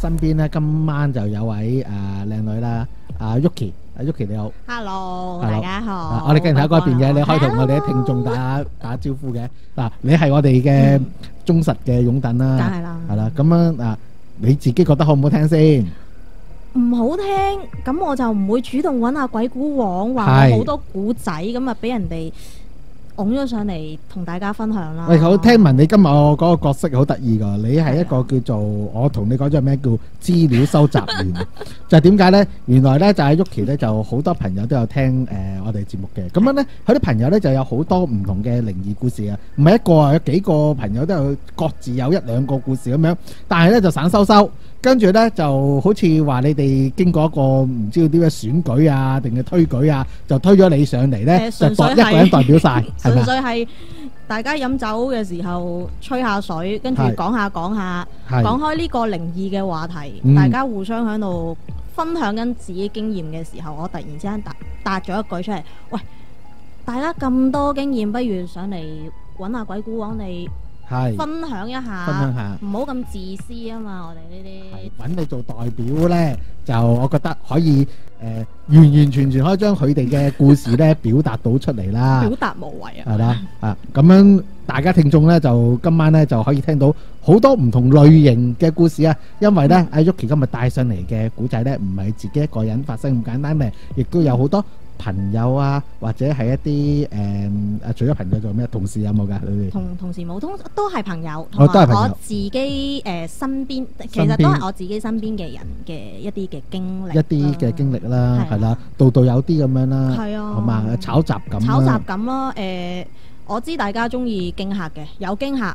身邊咧今晚就有位靚女啦，阿 Yuki，Yuki 你好 Hello， Hello 大家好。 我哋鏡頭嗰邊嘅，你可以同我哋啲聽眾打招呼嘅。嗱，你係我哋嘅忠實嘅擁躉啦， 梗係啦， 係啦。咁樣你自己覺得好唔好聽先？ 唔好聽，咁我就唔會主動揾阿鬼故王話我好多古仔，咁啊俾人哋拱咗上嚟同大家分享啦。 喂，好，聽聞你今日我嗰個角色好得意㗎，你係一個叫做我同你講咗咩叫資料收集員，就係點解呢？原來呢，就係 Yuki 呢，就好多朋友都有聽我哋節目嘅，咁樣呢，佢啲朋友呢，就有好多唔同嘅靈異故事啊，唔係一個啊，有幾個朋友都有各自有一兩個故事咁樣，但係呢，就散收收。跟住呢，就好似話你哋經過一個唔知道啲咩選舉啊，定係推舉啊，就推咗你上嚟呢，就一個人代表晒，係咪？ 純粹係大家飲酒嘅時候吹下水，跟住講下講開呢個靈異嘅話題，大家互相喺度分享緊自己經驗嘅時候，我突然之間答咗一句出嚟，喂，大家咁多經驗，不如上嚟揾下鬼故王你。分享一下，唔好咁自私啊嘛！我哋呢啲揾你做代表呢，就我覺得可以完完全全可以將佢哋嘅故事呢表達到出嚟啦。 表達無遺啊！ 係啦，咁樣大家聽眾呢，就今晚呢就可以聽到好多唔同類型嘅故事啊！因為呢，阿 Yuki 今日帶上嚟嘅古仔呢，唔係自己一個人發生咁簡單嘅，亦都有好多朋友啊，或者係一啲除咗朋友做咩？同事有冇㗎？你哋同事冇，都係朋友， 都係朋友。 我自己身邊，其實都係我自己身邊嘅人嘅一啲嘅經歷， 一啲嘅經歷啦，係啦，度有啲咁樣啦， 係啊， 好嘛？炒雜咁咯，我知大家中意驚嚇嘅，有驚嚇，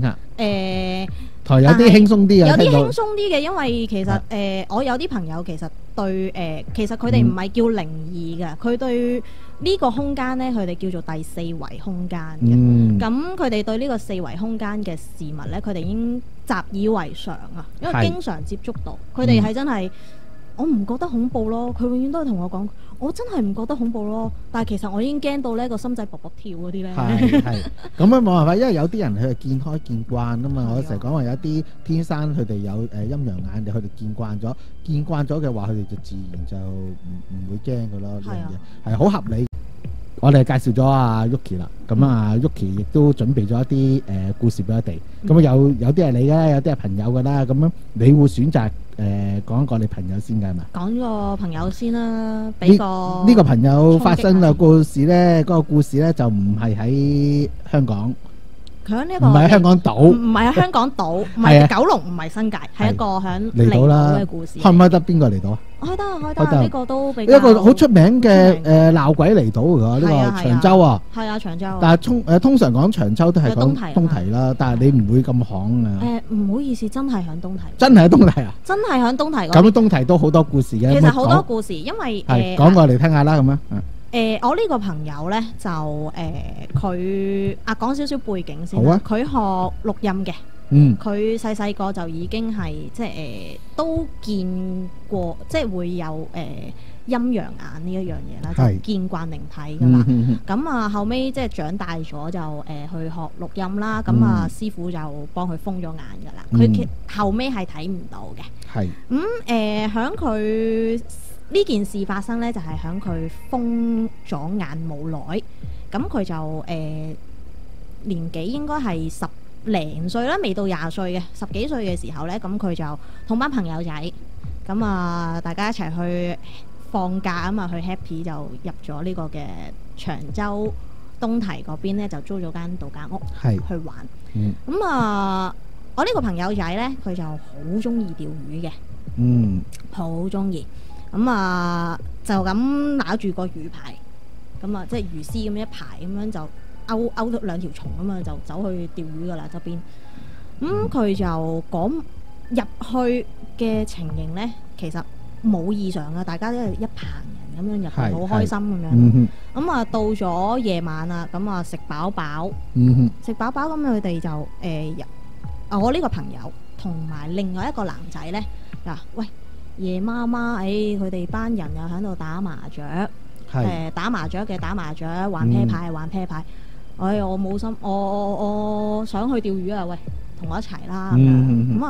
台有啲輕鬆啲啊， 有啲輕鬆啲嘅，因為其實我有啲朋友其實對其實佢哋唔係叫靈異嘅，佢對呢個空間呢，佢哋叫做第四維空間嘅。咁佢哋對呢個四維空間嘅事物呢，佢哋已經習以為常啊，因為經常接觸到，佢哋係真係。我唔覺得恐怖咯，佢永遠都係同我講，我真係唔覺得恐怖咯。但係其實我已經驚到呢個心仔卜卜跳嗰啲咧。 係咁樣冇辦法，因為有啲人佢係見開見慣啊嘛。我成日講話有啲天生佢哋有陰陽眼嘅，佢哋見慣咗嘅話，佢哋就自然就唔會驚噶咯。呢樣嘢係好合理。我哋介紹咗阿 Yuki 啦，咁啊 Yuki 亦都準備咗一啲故事俾我哋。咁有啲係你嘅，有啲係朋友㗎啦。咁樣你會選擇講一個你朋友先㗎係嘛？ 講個朋友先啦，俾個呢個朋友發生嘅故事呢，嗰個故事呢就唔係喺香港。 佢喺呢個唔係喺香港島， 唔係喺香港島，唔係九龍，唔係新界，係一個喺離島嘅故事。 開唔開得邊個離島啊？ 開得，呢個都比較一個好出名嘅鬧鬼離島㗎，呢個長洲啊。係啊， 長洲。 但係通常講長洲都係講東堤啦，但係你唔會咁行啊。 唔好意思，真係喺東堤。 真係喺東堤啊？ 真係喺東堤。 咁東堤都好多故事嘅。 其實好多故事，因為講過嚟聽下啦，咁樣。 我呢個朋友呢，就佢講少少背景先啦。佢學錄音嘅，佢細個就已經係即係都見過，即係會有陰陽眼呢一樣嘢啦，就見慣靈體噶啦。咁啊後尾即係長大咗就去學錄音啦。咁啊師傅就幫佢封咗眼噶啦。佢後尾係睇唔到嘅。係咁響佢。呢件事發生呢，就係響佢封咗眼冇耐，咁佢就年紀應該係10零歲啦，未到20歲嘅10幾歲嘅時候呢，咁佢就同班朋友仔，咁啊大家一齊去放假啊嘛，去 happy 就入咗呢個嘅長洲東堤嗰邊呢，就租咗間度假屋去玩。咁啊，我呢個朋友仔呢，佢就好中意釣魚嘅，好中意。咁啊，就咁拿住個魚牌，咁啊，即係魚絲咁一排咁樣就勾咗2條蟲咁啊，就走去釣魚噶啦側邊。咁佢就講入去嘅情形呢，其實冇異常啊，大家都係一棚人咁樣入去，好開心咁樣。咁啊，到咗夜晚啦，咁啊食飽飽，咁佢哋就我呢個朋友同埋另外一個男仔呢，喂。夜媽媽，佢哋班人又喺度打麻雀，打麻雀嘅打麻雀，玩啤牌玩啤牌。我冇心，我想去釣魚啊！喂，同我一齊啦咁樣。咁啊，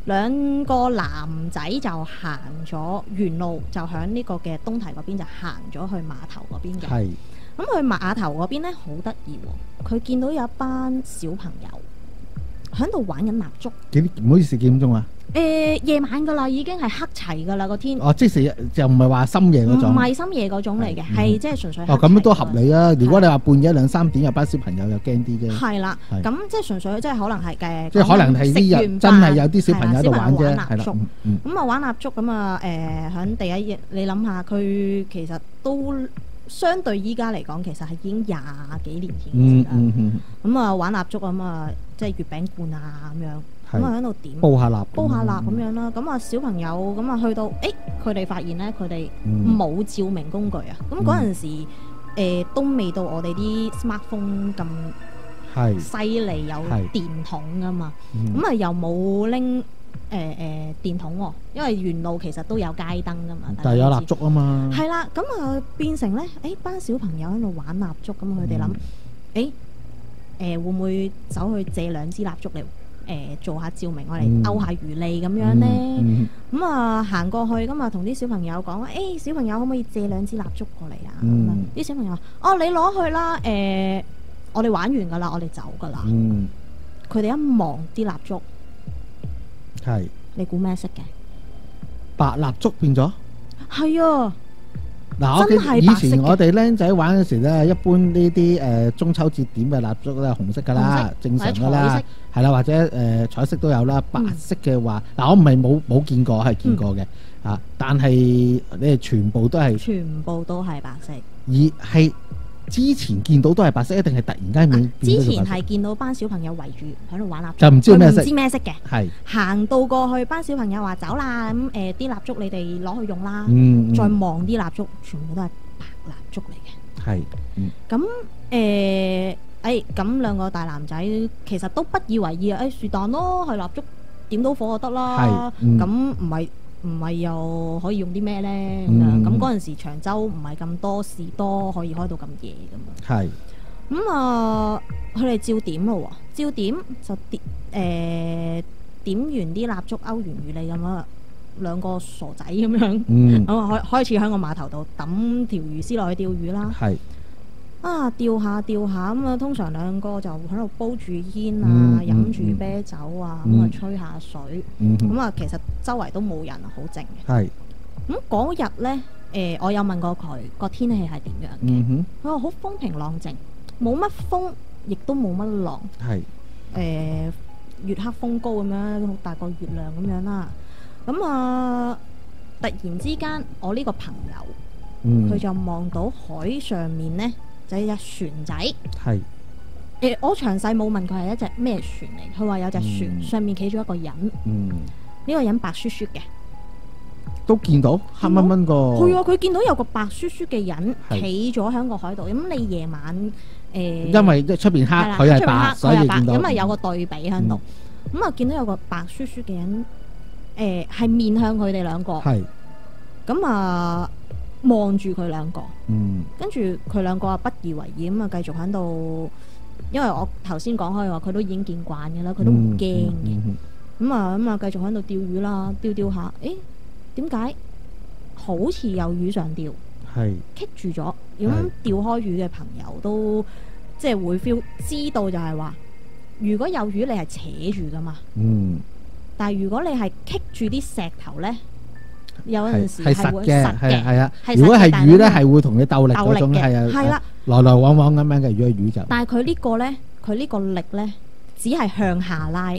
兩個男仔就行咗沿路，就喺呢個嘅東堤嗰邊就行咗去碼頭嗰邊嘅。 係。 咁去碼頭嗰邊咧好得意喎，佢見到有一班小朋友喺度玩緊蠟燭。 唔好意思，幾點鐘啊？ 夜晚噶啦，已經係黑齊噶啦個天。 哦，即係就唔係話深夜嗰種。 唔係深夜嗰種嚟嘅，係即係純粹黑齊。 哦，咁都合理啊！如果你話半夜2、3點有班小朋友又驚啲啫。 係啦，咁即係純粹即係可能係嘅。 即係可能係啲人真係有啲小朋友喺度玩啫，係啦。 咁啊玩蠟燭咁啊喺第一日，你諗下佢其實都相對依家嚟講，其實係已經20幾年前嘅事啦。咁啊玩蠟燭咁啊，即係月餅罐啊咁樣。咁啊喺度點煲下蠟咁樣啦，咁啊小朋友咁啊去到，佢哋發現咧，佢哋冇照明工具啊。咁嗰陣時，都未到我哋啲 smartphone 咁犀利，有電筒噶嘛。咁啊又冇拎電筒喎，因為沿路其實都有街燈噶嘛。 但係有蠟燭啊嘛。係啦，咁啊變成咧，班小朋友喺度玩蠟燭，咁佢哋諗，會唔會走去借2支蠟燭嚟？做下照明，我哋勾下餘利咁樣呢。咁啊行過去，咁啊同啲小朋友講，小朋友可唔可以借2支蠟燭過嚟啊？啲小朋友話：哦，你攞去啦，我哋玩完噶啦，我哋走噶啦。佢哋一望啲蠟燭， 係你估咩色嘅？ 白蠟燭變咗？ 係啊！ 嗱，我記得以前我哋僆仔玩嗰時咧，一般呢啲中秋節點嘅蠟燭咧，紅色噶啦，正常噶啦，係啦，或者彩色都有啦。白色嘅話，嗱我唔係冇見過，係見過嘅嚇，但係你哋全部都係白色，而係之前見到都係白色，一定係突然間變？ 之前係見到班小朋友圍住喺度玩蠟燭， 就唔知咩色嘅。 係行到過去，班小朋友話走啦，咁啲蠟燭你哋攞去用啦。再望啲蠟燭，全部都係白蠟燭嚟嘅。係，咁咁兩個大男仔其實都不以為意啊！是但咯，係蠟燭點到火就得啦。咁唔係又可以用啲咩咧？咁嗰陣時長洲唔係咁多士多可以開到咁夜噶嘛。係。咁啊，佢哋照點咯喎，照點就點完啲蠟燭，勾完餘利咁啊，兩個傻仔咁樣，咁啊開始喺個碼頭度抌條魚絲落去釣魚啦。係。啊，釣下咁啊，通常兩個就喺度煲住煙啊，飲住啤酒啊，咁啊吹下水，咁啊其實周圍都冇人，好靜嘅。係。咁嗰日咧，我有問過佢個天氣係點樣嘅，佢話好風平浪靜，冇乜風，亦都冇乜浪。係。月黑風高咁樣，好大個月亮咁樣啦。咁啊，突然之間，我呢個朋友，佢就望到海上面呢，就有隻船仔。係。我詳細冇問佢係一隻咩船嚟，佢話有隻船上面企咗一個人。呢個人白雪雪嘅。都見到黑蚊蚊個。係啊，佢見到有個白雪雪嘅人企咗喺個海度。咁你夜晚因為出邊黑，佢係白，所以見到。咁啊有個對比喺度。咁啊見到有個白雪雪嘅人，係面向佢哋兩個。係。咁啊望住佢兩個。跟住佢兩個啊不以為意，咁啊繼續喺度。因為我頭先講開話，佢都已經見慣嘅啦，佢都唔驚嘅。咁啊繼續喺度釣魚啦，釣下，點解好似有魚上釣？係棘住咗。咁釣開魚嘅朋友都即係會 feel 知道，就係話如果有魚你係扯住噶嘛。但係如果你係棘住啲石頭咧，有陣時係會實嘅。係啊。如果係魚咧，係會同你鬥力嗰種。係啦。來來往往咁樣嘅，如果係魚就。但係佢呢個咧，佢呢個力咧，只係向下拉。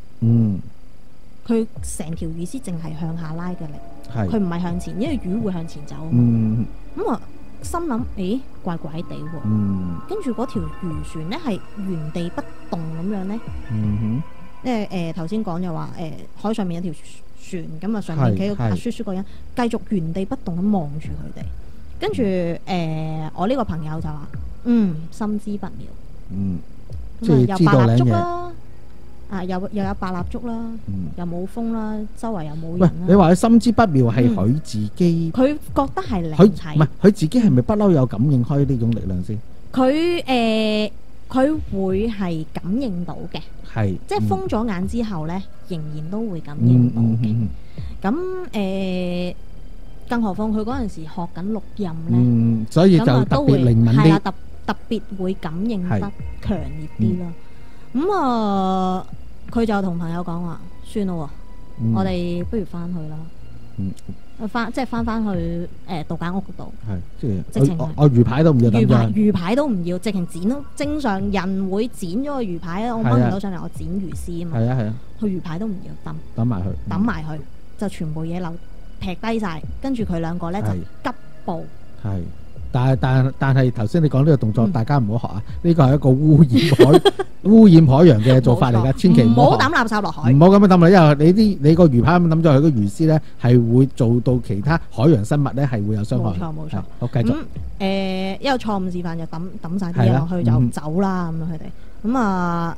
佢成條魚絲淨係向下拉嘅力，佢唔係向前，因為魚會向前走。咁啊，心諗，怪怪地喎。跟住嗰條漁船咧係原地不動咁樣咧。因為頭先講就話海上面有條船，咁啊上面企個白雪雪個人，繼續原地不動咁望住佢哋。跟住我呢個朋友就話：心知不妙。咁啊又白蠟燭啦。又有白蠟燭啦，又冇風啦，周圍又冇人啦。你話佢心知不妙係佢自己，佢覺得係靈體。唔係佢自己係咪不嬲有感應開呢種力量先？佢佢會係感應到嘅， 係即係封咗眼之後咧，仍然都會感應到嘅。咁更何況佢嗰陣時學緊錄音咧， 所以就特別靈敏啲， 特別會感應得強烈啲啦。咁啊，佢就同朋友講話，算啦喎，我哋不如翻去啦。即係翻去度假屋嗰度， 即係直情我魚牌都唔要抌咗， 魚牌都唔要，直情剪咯。正常人會剪咗個魚牌，我掹唔到上嚟，我剪魚絲啊嘛。佢魚牌都唔要抌埋佢，就全部嘢劈低晒，跟住佢兩個咧就急步。但係頭先你講呢個動作，大家唔好學啊！呢個係一個污染海洋嘅做法嚟㗎，千祈唔好抌垃圾落海， 唔好咁樣抌落，因為你個魚排咁抌咗佢個魚絲咧，係會做到其他海洋生物咧係會有傷害。 冇錯。 好，繼續。 一個錯誤示範就抌晒啲嘢落去就走啦咁樣佢哋。咁啊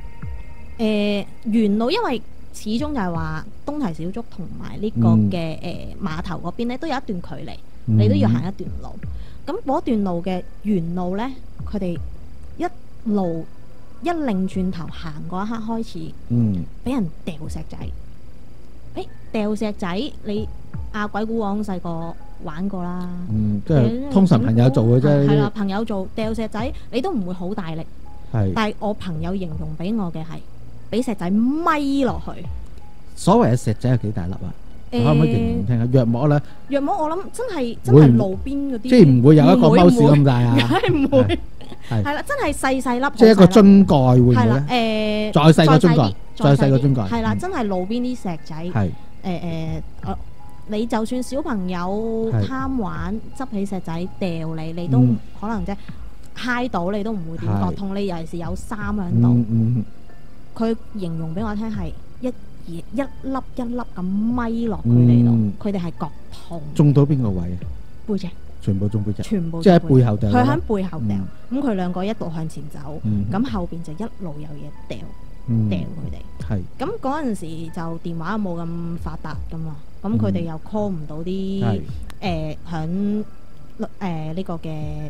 沿路因為始終就係話東堤小築同埋呢個嘅碼頭嗰邊咧都有一段距離，你都要行一段路。咁嗰段路嘅沿路呢，佢哋一擰轉頭行嗰一刻開始，俾人掉石仔。掉石仔，你鬼古王細個玩過啦。 即係通常朋友做嘅啫。 係啦，朋友做掉石仔，你都唔會好大力。但係我朋友形容俾我嘅係，俾石仔咪落去。所謂嘅石仔有幾大粒啊？可唔可以形容聽下？約莫咧？約莫我諗真係路邊嗰啲，即係唔會有一個貓屎咁大啊！梗係唔會，係啦，真係細粒。即係一個樽蓋會唔會咧？再細個樽蓋，再細個樽蓋。係啦，真係路邊啲石仔。你就算小朋友貪玩，執起石仔掉你都可能啫揩到你都唔會點覺痛。你尤其是有衫喺度，佢形容俾我聽係一粒咁咪落佢哋度，佢哋係覺痛。中到邊個位啊？背脊，全部中背脊，即係喺背後掉。佢喺背後掉，咁佢兩個一路向前走，咁後邊就一路有嘢掉佢哋。係。咁嗰陣時就電話冇咁發達噶嘛，咁佢哋又 call 唔到啲響呢個嘅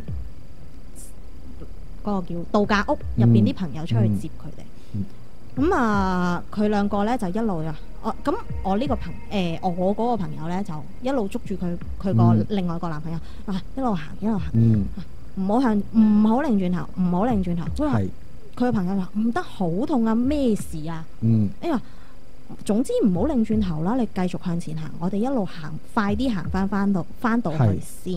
嗰個叫度假屋入邊啲朋友出去接佢哋。咁佢兩個咧就一路咁我呢個我嗰個朋友咧就一路捉住佢個另外個男朋友，一路行，唔好擰轉頭，唔好擰轉頭。佢個朋友話唔得，好痛啊，咩事啊？總之唔好擰轉頭啦，你繼續向前行，我哋一路行，快啲行翻到去先。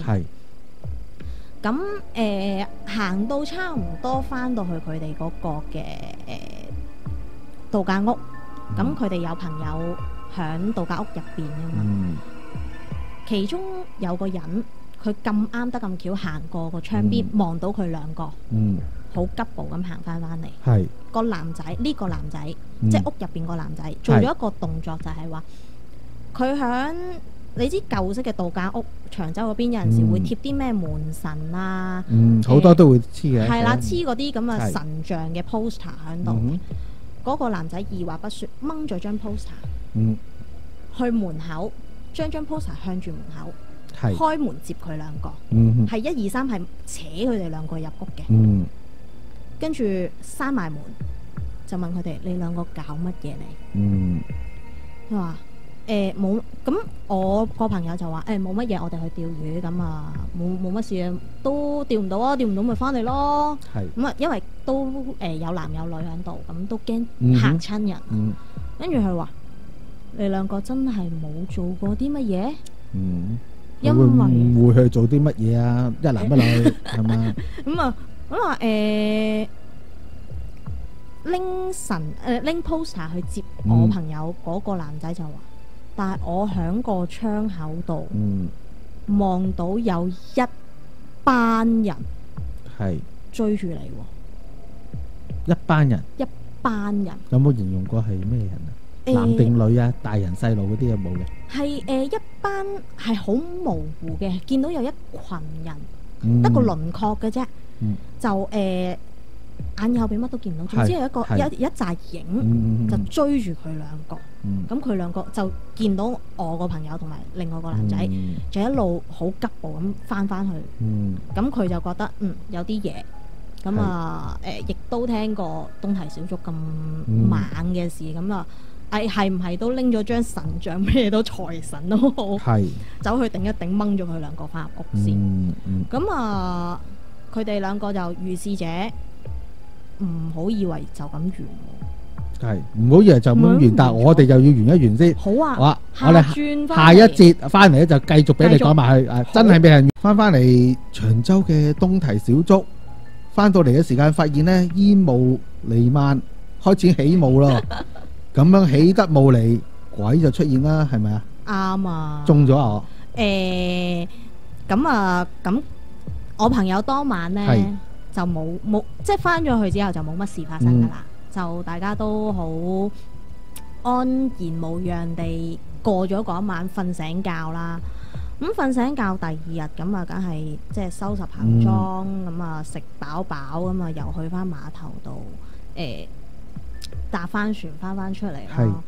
咁行到差唔多翻到去佢哋嗰個嘅度假屋，咁佢哋有朋友喺度假屋入邊噶嘛，其中有個人佢咁啱得咁巧行過個窗邊，望到佢兩個，好急步咁行翻嚟。係個男仔，呢個男仔即係屋入邊個男仔做咗一個動作，就係話佢響你知舊式嘅度假屋長洲嗰邊有陣時會貼啲咩門神啊，好多都會黐嘅，係啦，黐嗰啲咁嘅神像嘅 poster 喺度。嗰個男仔二話不說掹咗張 poster，去門口將 poster 向住門口，開門接佢兩個，係1、2、3係扯佢哋兩個入屋嘅，跟住閂埋門就問佢哋：你兩個搞乜嘢嚟？佢話冇，咁我個朋友就話冇乜嘢，我哋去釣魚，咁冇乜事，都釣唔到啊，釣唔到咪翻嚟咯。咁因為都有男有女喺度，咁都驚嚇親人。跟住佢話：你兩個真係冇做過啲乜嘢？因為會去做啲乜嘢啊？一男一女係嘛？咁話拎 poster 去接我朋友嗰個男仔就話。但係我喺個窗口度望到有一班人追住你喎，一班人有冇形容過係咩人啊？男定女啊？大人細路嗰啲有冇嘅？係一班係好模糊嘅，見到有一群人，得個輪廓嘅啫，就眼右邊乜都見唔到，總之係一紮影就追住佢兩個。咁佢兩個就見到我個朋友同埋另外個男仔，就一路好急步咁翻去。咁佢就覺得有啲嘢， 咁啊亦都聽過東堤小築咁猛嘅事，咁啊係唔係都拎咗張神像咩都財神都好，走去頂一頂掹咗佢兩個翻入屋先。咁啊佢哋兩個就如是者，唔好以為就咁完。係唔好以為就咁完，但係我哋就要完一完先。 好啊， 我哋下一節翻嚟咧就繼續俾你講埋去。真係未人翻嚟長洲嘅東堤小築，翻到嚟嘅時間發現呢煙霧彌漫，開始起霧咯。咁樣起得霧嚟，鬼就出現啦，係咪啊？啱啊！中咗我。 咁我朋友當晚呢就冇即係翻咗去之後就冇乜事發生噶啦。就大家都好安然無恙地過咗嗰晚，瞓醒覺啦。咁瞓醒覺第二日咁啊，梗係即係收拾行裝，咁啊食飽飽，咁啊又去翻碼頭度搭翻船翻出嚟啦。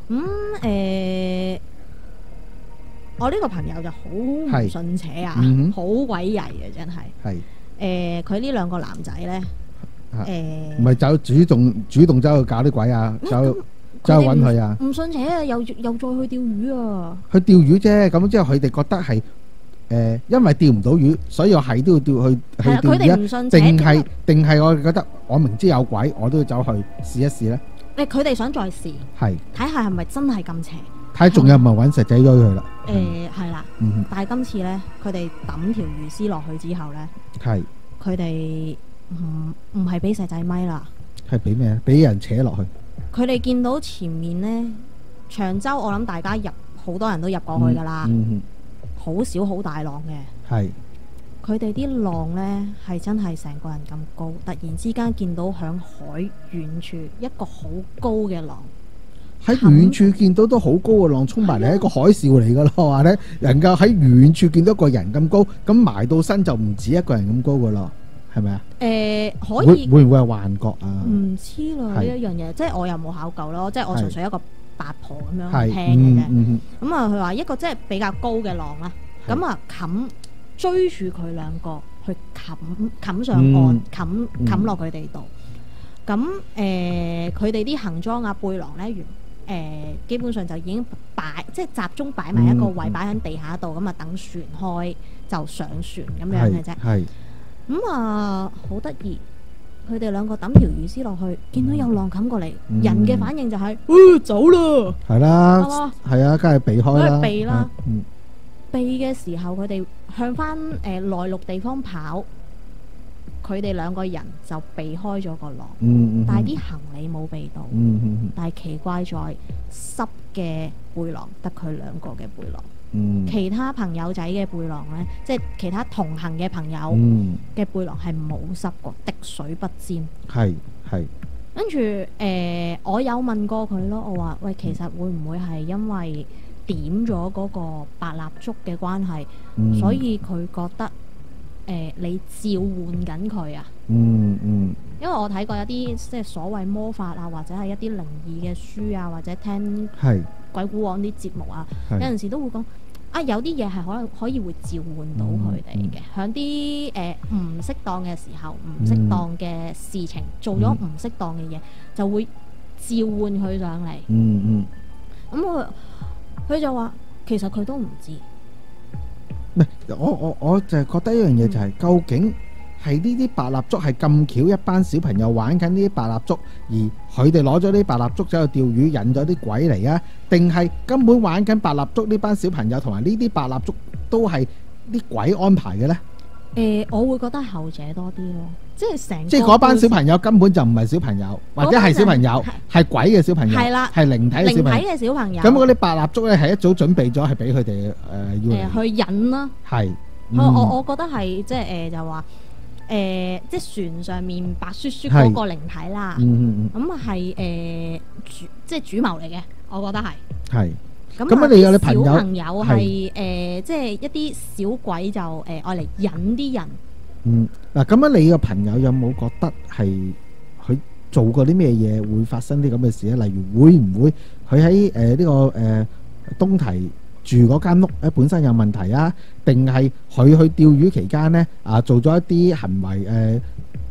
我呢個朋友就好唔信邪啊，好鬼曳啊，真係。佢呢兩個男仔呢。唔係走主動走去搞啲鬼啊，走去揾佢啊！唔信邪啊，又再去釣魚啊！去釣魚啫，咁之後佢哋覺得係因為釣唔到魚，所以我係都要去釣魚啊！定係我覺得我明知有鬼，我都要走去試一試咧。佢哋想再試，睇下係咪真係咁邪？睇仲有唔係揾石仔追佢啦？係啦，但係今次咧，佢哋抌條魚絲落去之後咧，佢哋。唔係俾石仔咪啦，係俾咩？俾人扯落去。佢哋見到前面呢，長洲，我諗大家好多人都入過去噶啦，好少好大浪嘅。係佢哋啲浪呢，係真係成個人咁高，突然之間見到響海遠處一個好高嘅浪，喺遠處見到都好高嘅浪衝埋嚟，係一個海嘯嚟噶咯。話呢，能夠喺遠處見到一個人咁高，咁埋到身就唔止一個人咁高噶咯。係咪啊？可以會唔會係幻覺啊？唔知啦，呢一樣嘢，即係我又冇考究咯，即係我純粹一個八婆咁樣聽嘅啫。咁啊，佢話一個即係比較高嘅浪啦，咁啊追住佢兩個去冚上岸，冚落佢哋度。咁佢哋啲行裝啊、背囊咧，基本上就已經即係集中擺埋一個位，擺喺地下度，咁啊等船開就上船咁樣嘅啫。咁啊，好得意！佢哋兩個抌條魚絲落去，見到有浪冚過嚟，人嘅反應就係，走啦！係啦，係啊，梗係避開啦。避啦，避嘅時候，佢哋向翻內陸地方跑，佢哋兩個人就避開咗個浪，但係啲行李冇避到。但係奇怪在濕嘅背囊得佢兩個嘅背囊。其他朋友仔嘅背囊呢，即係其他同行嘅朋友嘅背囊係冇濕過，滴水不沾。係。跟住我有問過佢咯，我話喂，其實會唔會係因為點咗嗰個白蠟燭嘅關係，所以佢覺得你召喚緊佢啊？因為我睇過一啲即係所謂魔法啊，或者係一啲靈異嘅書啊，或者聽鬼故講啲節目啊，有陣時都會講。有啲嘢係可以會召喚到佢哋嘅，響啲唔適當嘅時候，唔適當嘅事情，做咗唔適當嘅嘢，就會召喚佢上嚟。咁佢就話，其實佢都唔知。唔係，我就係覺得一樣嘢就係，究竟係呢啲白蠟燭係咁巧，一班小朋友玩緊呢啲白蠟燭，而佢哋攞咗啲白蠟燭走去釣魚，引咗啲鬼嚟啊？定係根本玩緊白蠟燭呢班小朋友同埋呢啲白蠟燭都係啲鬼安排嘅呢？我會覺得後者多啲咯，即係嗰班小朋友根本就唔係小朋友，或者係小朋友，係鬼嘅小朋友，係啦，係靈體嘅小朋友。咁嗰啲白蠟燭咧係一早準備咗，係俾佢哋要去引啦。係，我覺得係即係就話。即係船上面白雪雪嗰個靈體啦，咁啊係即係主謀嚟嘅，我覺得係。係。咁你有你朋友係即係一啲小鬼就愛嚟引啲人。嗱，咁樣你個朋友有冇覺得係佢做過啲咩嘢會發生啲咁嘅事咧？例如會唔會佢喺呢個東堤住嗰間屋本身有問題啊？定係佢去釣魚期間呢做咗一啲行為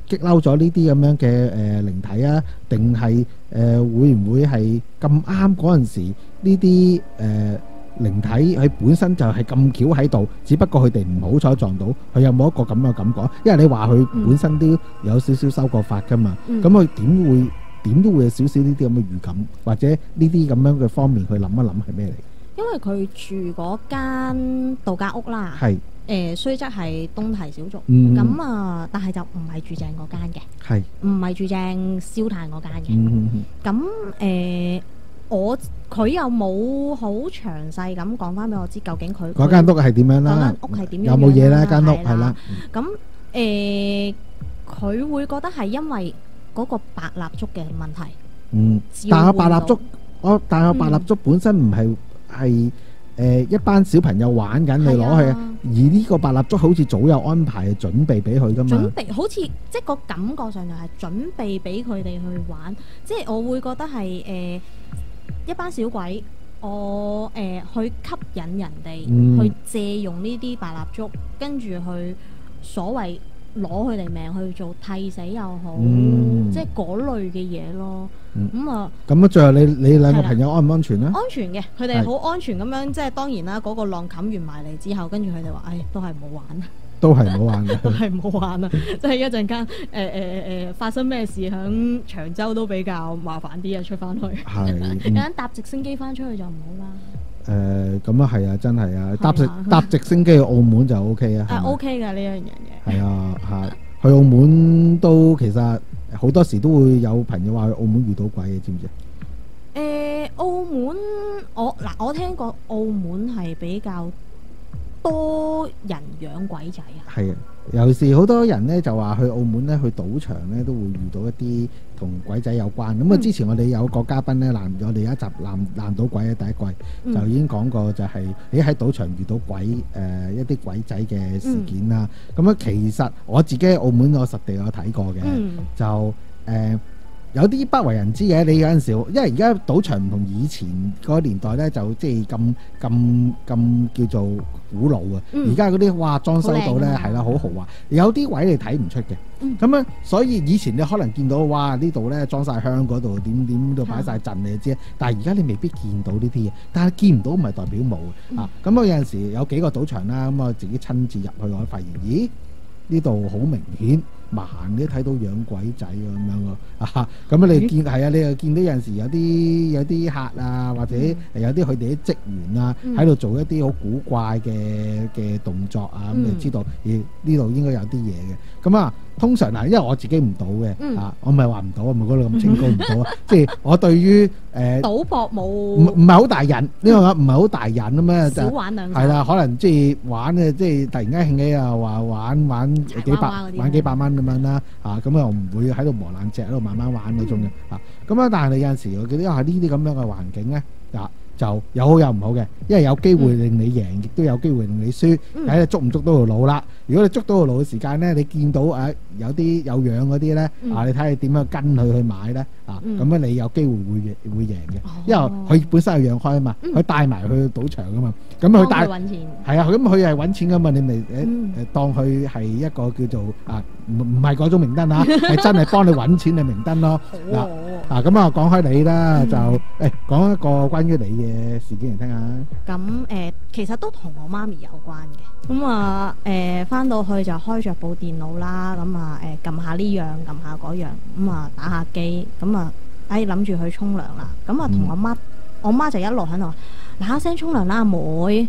激嬲咗呢啲咁樣嘅靈體啊？定係會唔會係咁啱嗰陣時呢啲靈體佢本身就係咁巧喺度，只不過佢哋唔好彩撞到，佢有冇一個咁嘅感覺？因為你話佢本身都有少少修過法噶嘛，咁佢點都會有少少呢啲咁嘅預感，或者呢啲咁樣嘅方面去諗一諗係咩嚟？ 因為佢住嗰間度假屋啦， 係雖則係東堤小族， 嗯咁啊，但係就唔係住正嗰間嘅， 係唔係住正燒炭嗰間嘅。 嗯咁佢又冇好詳細咁講翻俾我知，究竟佢嗰間屋係點樣啦？ 嗰間屋係點樣？ 有冇嘢咧？間屋係係啦。 咁佢會覺得係因為嗰個白蠟燭嘅問題。 但係白蠟燭，但係白蠟燭本身唔係一班小朋友玩緊，你攞去，而呢個白蠟燭好似早有安排準備俾佢噶嘛。 準備好似即係個感覺上就係準備俾佢哋去玩，即係我會覺得係一班小鬼，我去吸引人哋去借用呢啲白蠟燭，跟住去所謂攞佢哋命去做替死又好，即係嗰類嘅嘢咯。咁啊， 最後你兩個朋友安唔安全咧？ 安全嘅，佢哋好安全咁樣，即係當然啦。嗰個浪冚完埋嚟之後，跟住佢哋話：都係唔好玩， 都係唔好玩嘅， 都係唔好玩啊！即係一陣間發生咩事喺長洲都比較麻煩啲啊，出翻去係有人搭直升機翻出去就唔好啦。 咁啊係啊，真係啊，搭直升機去澳門就 OK 啊。 OK 㗎呢樣嘢。係啊，去澳門都其實好多時都會有朋友話去澳門遇到鬼嘅，知唔知啊？ 澳門我聽過澳門係比較多人養鬼仔啊。係啊， 尤其是好多人呢就話去澳門呢，去賭場呢都會遇到一啲同鬼仔有關。咁啊，之前我哋有個嘉賓呢，我哋有一集爛賭鬼嘅第一季就已經講過，就係你喺賭場遇到鬼一啲鬼仔嘅事件啦。咁啊，其實我自己喺澳門我實地有睇過嘅，就有啲不為人知嘅。你有陣時，因為而家賭場唔同以前嗰個年代呢，就即係咁叫做古老啊。而家嗰啲哇裝修到呢係啦，好豪華。有啲位你睇唔出嘅。咁樣所以以前你可能見到哇呢度呢裝晒香，嗰度點都擺晒陣你知。但係而家你未必見到呢啲嘢。但係見唔到唔係代表冇啊。咁我有陣時有幾個賭場啦，咁我自己親自入去，我發現咦呢度好明顯。盲你睇到養鬼仔咁樣咯，咁你見係啊，你又見到有陣時有啲客啊，或者有啲佢哋啲職員啊喺度做一啲好古怪嘅動作啊，咁你知道呢度應該有啲嘢嘅。咁啊，通常因為我自己唔賭嘅，我唔係話唔賭，我唔係嗰度咁清高唔賭啊，即係我對於賭博冇唔係好大癮，呢個唔係好大癮咁咩？ 少玩兩係啦，可能即係玩嘅，即係突然間興起啊，話玩幾百蚊咁樣啦，咁又唔會喺度磨爛隻喺度慢慢玩嗰種嘅，咁啊，但係你有陣時我記得呢啲咁樣嘅環境咧，就有好有唔好嘅，因為有機會令你贏，亦都有機會令你輸，睇你捉唔捉到條路啦。如果你捉到條路嘅時間咧，你見到有啲有樣嗰啲咧，你睇下點樣跟佢去買咧，咁樣你有機會會贏嘅，因為佢本身係讓開啊嘛，佢帶埋去賭場啊嘛，咁佢帶係啊，咁佢係揾錢噶嘛，你咪當佢係一個叫做唔係嗰種明燈啊，係真係幫你揾錢嘅明燈咯。咁啊講開你啦，就講一個關於你嘅事件嚟聽下。 咁其實都同我媽咪有關嘅。咁啊翻到去就開着部電腦啦，咁啊撳下呢樣撳下嗰樣，咁啊打下機，咁啊諗住去沖涼啦。咁啊同我媽就一路喺度嗱聲沖涼啦，阿妹。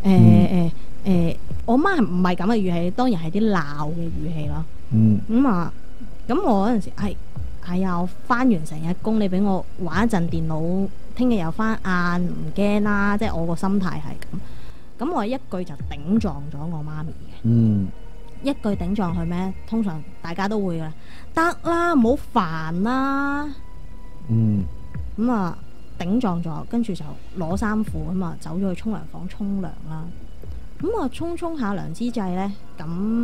我媽唔係咁嘅語氣，當然係啲鬧嘅語氣咯。咁我嗰陣時係啊，我翻完成日工，你俾我玩一陣電腦，聽日又翻晏，唔驚啦。即係我個心態係咁。咁我一句就頂撞咗我媽咪嘅。一句頂撞佢咩？通常大家都會噶啦，得啦，唔好煩啦。咁啊頂撞咗，跟住就攞衫褲咁啊走咗去沖涼房沖涼啦。咁啊沖下涼之際呢，咁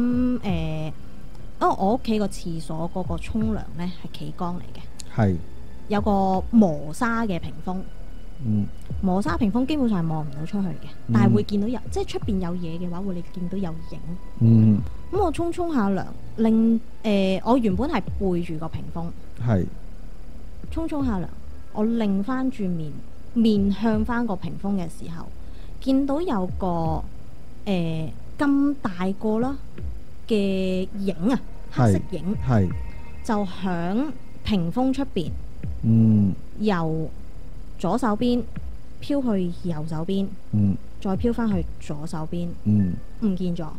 因為我屋企個廁所嗰個沖涼呢係企缸嚟嘅，係有個磨砂嘅屏風， 磨砂屏風基本上係望唔到出去嘅，但係會見到有，即係出邊有嘢嘅話，會你見到有影。咁我沖下涼，我原本係背住個屏風，係沖下涼，我擰翻轉面向翻個屏風嘅時候，見到有個咁大個啦嘅影啊，黑色影，就響屏風出邊，由左手邊飄去右手邊，再飄翻去左手邊，唔見咗。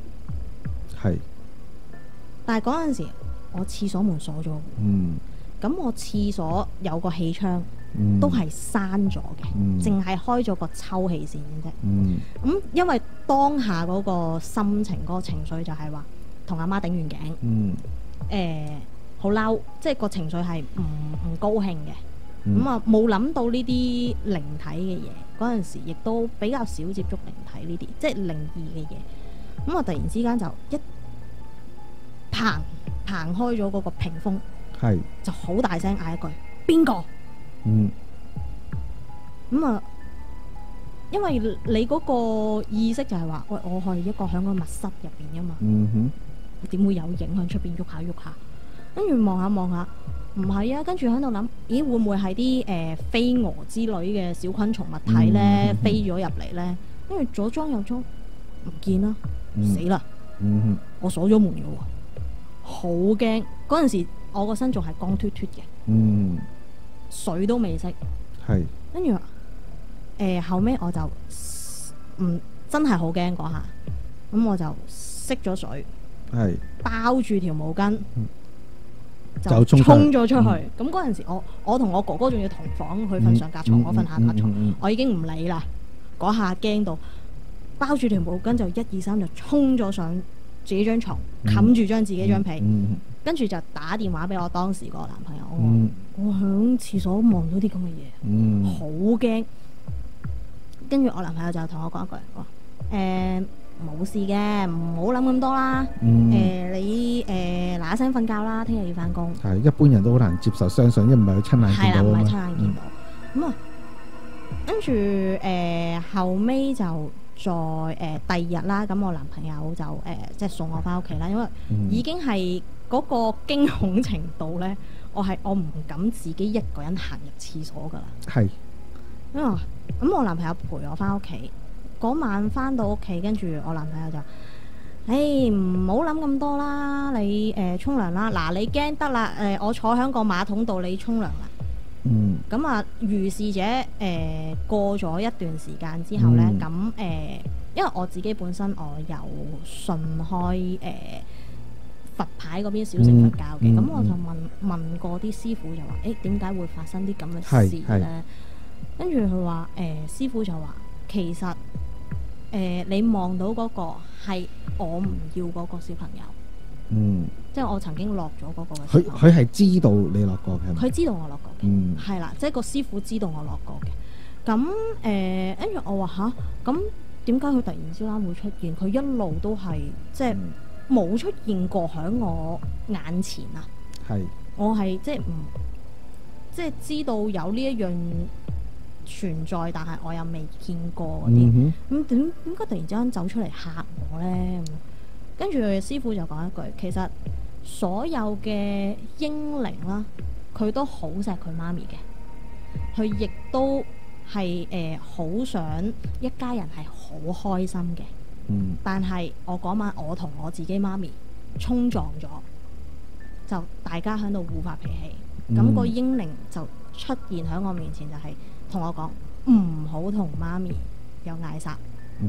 但係嗰陣時，我廁所門鎖咗。咁我廁所有個氣窗都係閂咗嘅，淨係開咗個抽氣扇嘅啫。咁因為當下嗰個心情、嗰個情緒就係話同阿媽頂完頸，好嬲，即係個情緒係唔高興嘅。咁啊冇諗到呢啲靈體嘅嘢，嗰陣時亦都比較少接觸靈體呢啲，即係靈異嘅嘢。咁我突然之間就一嘭開咗嗰個屏風，就好大聲嗌一句邊個？咁啊，因為你嗰個意識就係話，喂，我係一個喺個密室入邊噶嘛，點會有影響出邊喐下喐下？跟住望下，唔係啊，跟住喺度諗，咦，會唔會係啲飛蛾之類嘅小昆蟲物體咧飛咗入嚟咧？跟住左裝右裝唔見啦，死啦！我鎖咗門嘅喎，好驚！嗰陣時我個身仲係光脫脫嘅，水都未熄，跟住後尾我就真係好驚嗰下，咁我就熄咗水，包住條毛巾。就衝咗出去，咁嗰陣時我同我哥哥仲要同房，佢瞓上格床，我瞓下格床，我已經唔理啦。嗰下驚到包住條毛巾就1、2、3就衝咗上自己張床，冚住自己張被，跟住就打電話俾我當時個男朋友，我響廁所望到啲咁嘅嘢，好驚。跟住我男朋友就同我講一句，冇事嘅，唔好諗咁多啦。你嗱一聲瞓覺啦，聽日要翻工。係一般人都好難接受相信，因為唔係佢親眼見到啊嘛。係啦，唔係親眼見到。咁啊，跟住後尾就再第二日啦。咁我男朋友就即係送我翻屋企啦，因為已經係嗰個驚恐程度咧，我唔敢自己一個人行入廁所噶啦。係。咁我男朋友陪我翻屋企。嗰晚翻到屋企，跟住我男朋友就，唔好諗咁多啦，你沖涼啦，嗱你驚得啦，我坐喺個馬桶度，你沖涼啦。咁啊，如是者過咗一段時間之後呢，咁因為我自己本身我有信開佛牌嗰邊小乘佛教嘅，咁我就問過啲師傅就話，點解會發生啲咁嘅事呢？跟住佢話，師傅就話其實。你望到嗰個係我唔要嗰個小朋友，即係我曾經落咗嗰個嘅小朋友。佢係知道你落過嘅，佢知道我落過嘅，係啦，即係個師傅知道我落過嘅。咁跟住我話吓，咁點解佢突然之間會出現？佢一路都係即係冇出現過喺我眼前啊！我係即係知道有呢一樣存在，但係我又未見過嗰啲，咁點解突然之間走出嚟嚇我呢？跟住師傅就講一句，其實所有嘅嬰靈啦，佢都好錫佢媽咪嘅，佢亦都係好想一家人係好開心嘅。但係我嗰晚我同我自己媽咪衝撞咗，就大家喺度互發脾氣，咁個嬰靈就出現喺我面前，就係同我講唔好同媽咪有嗌殺。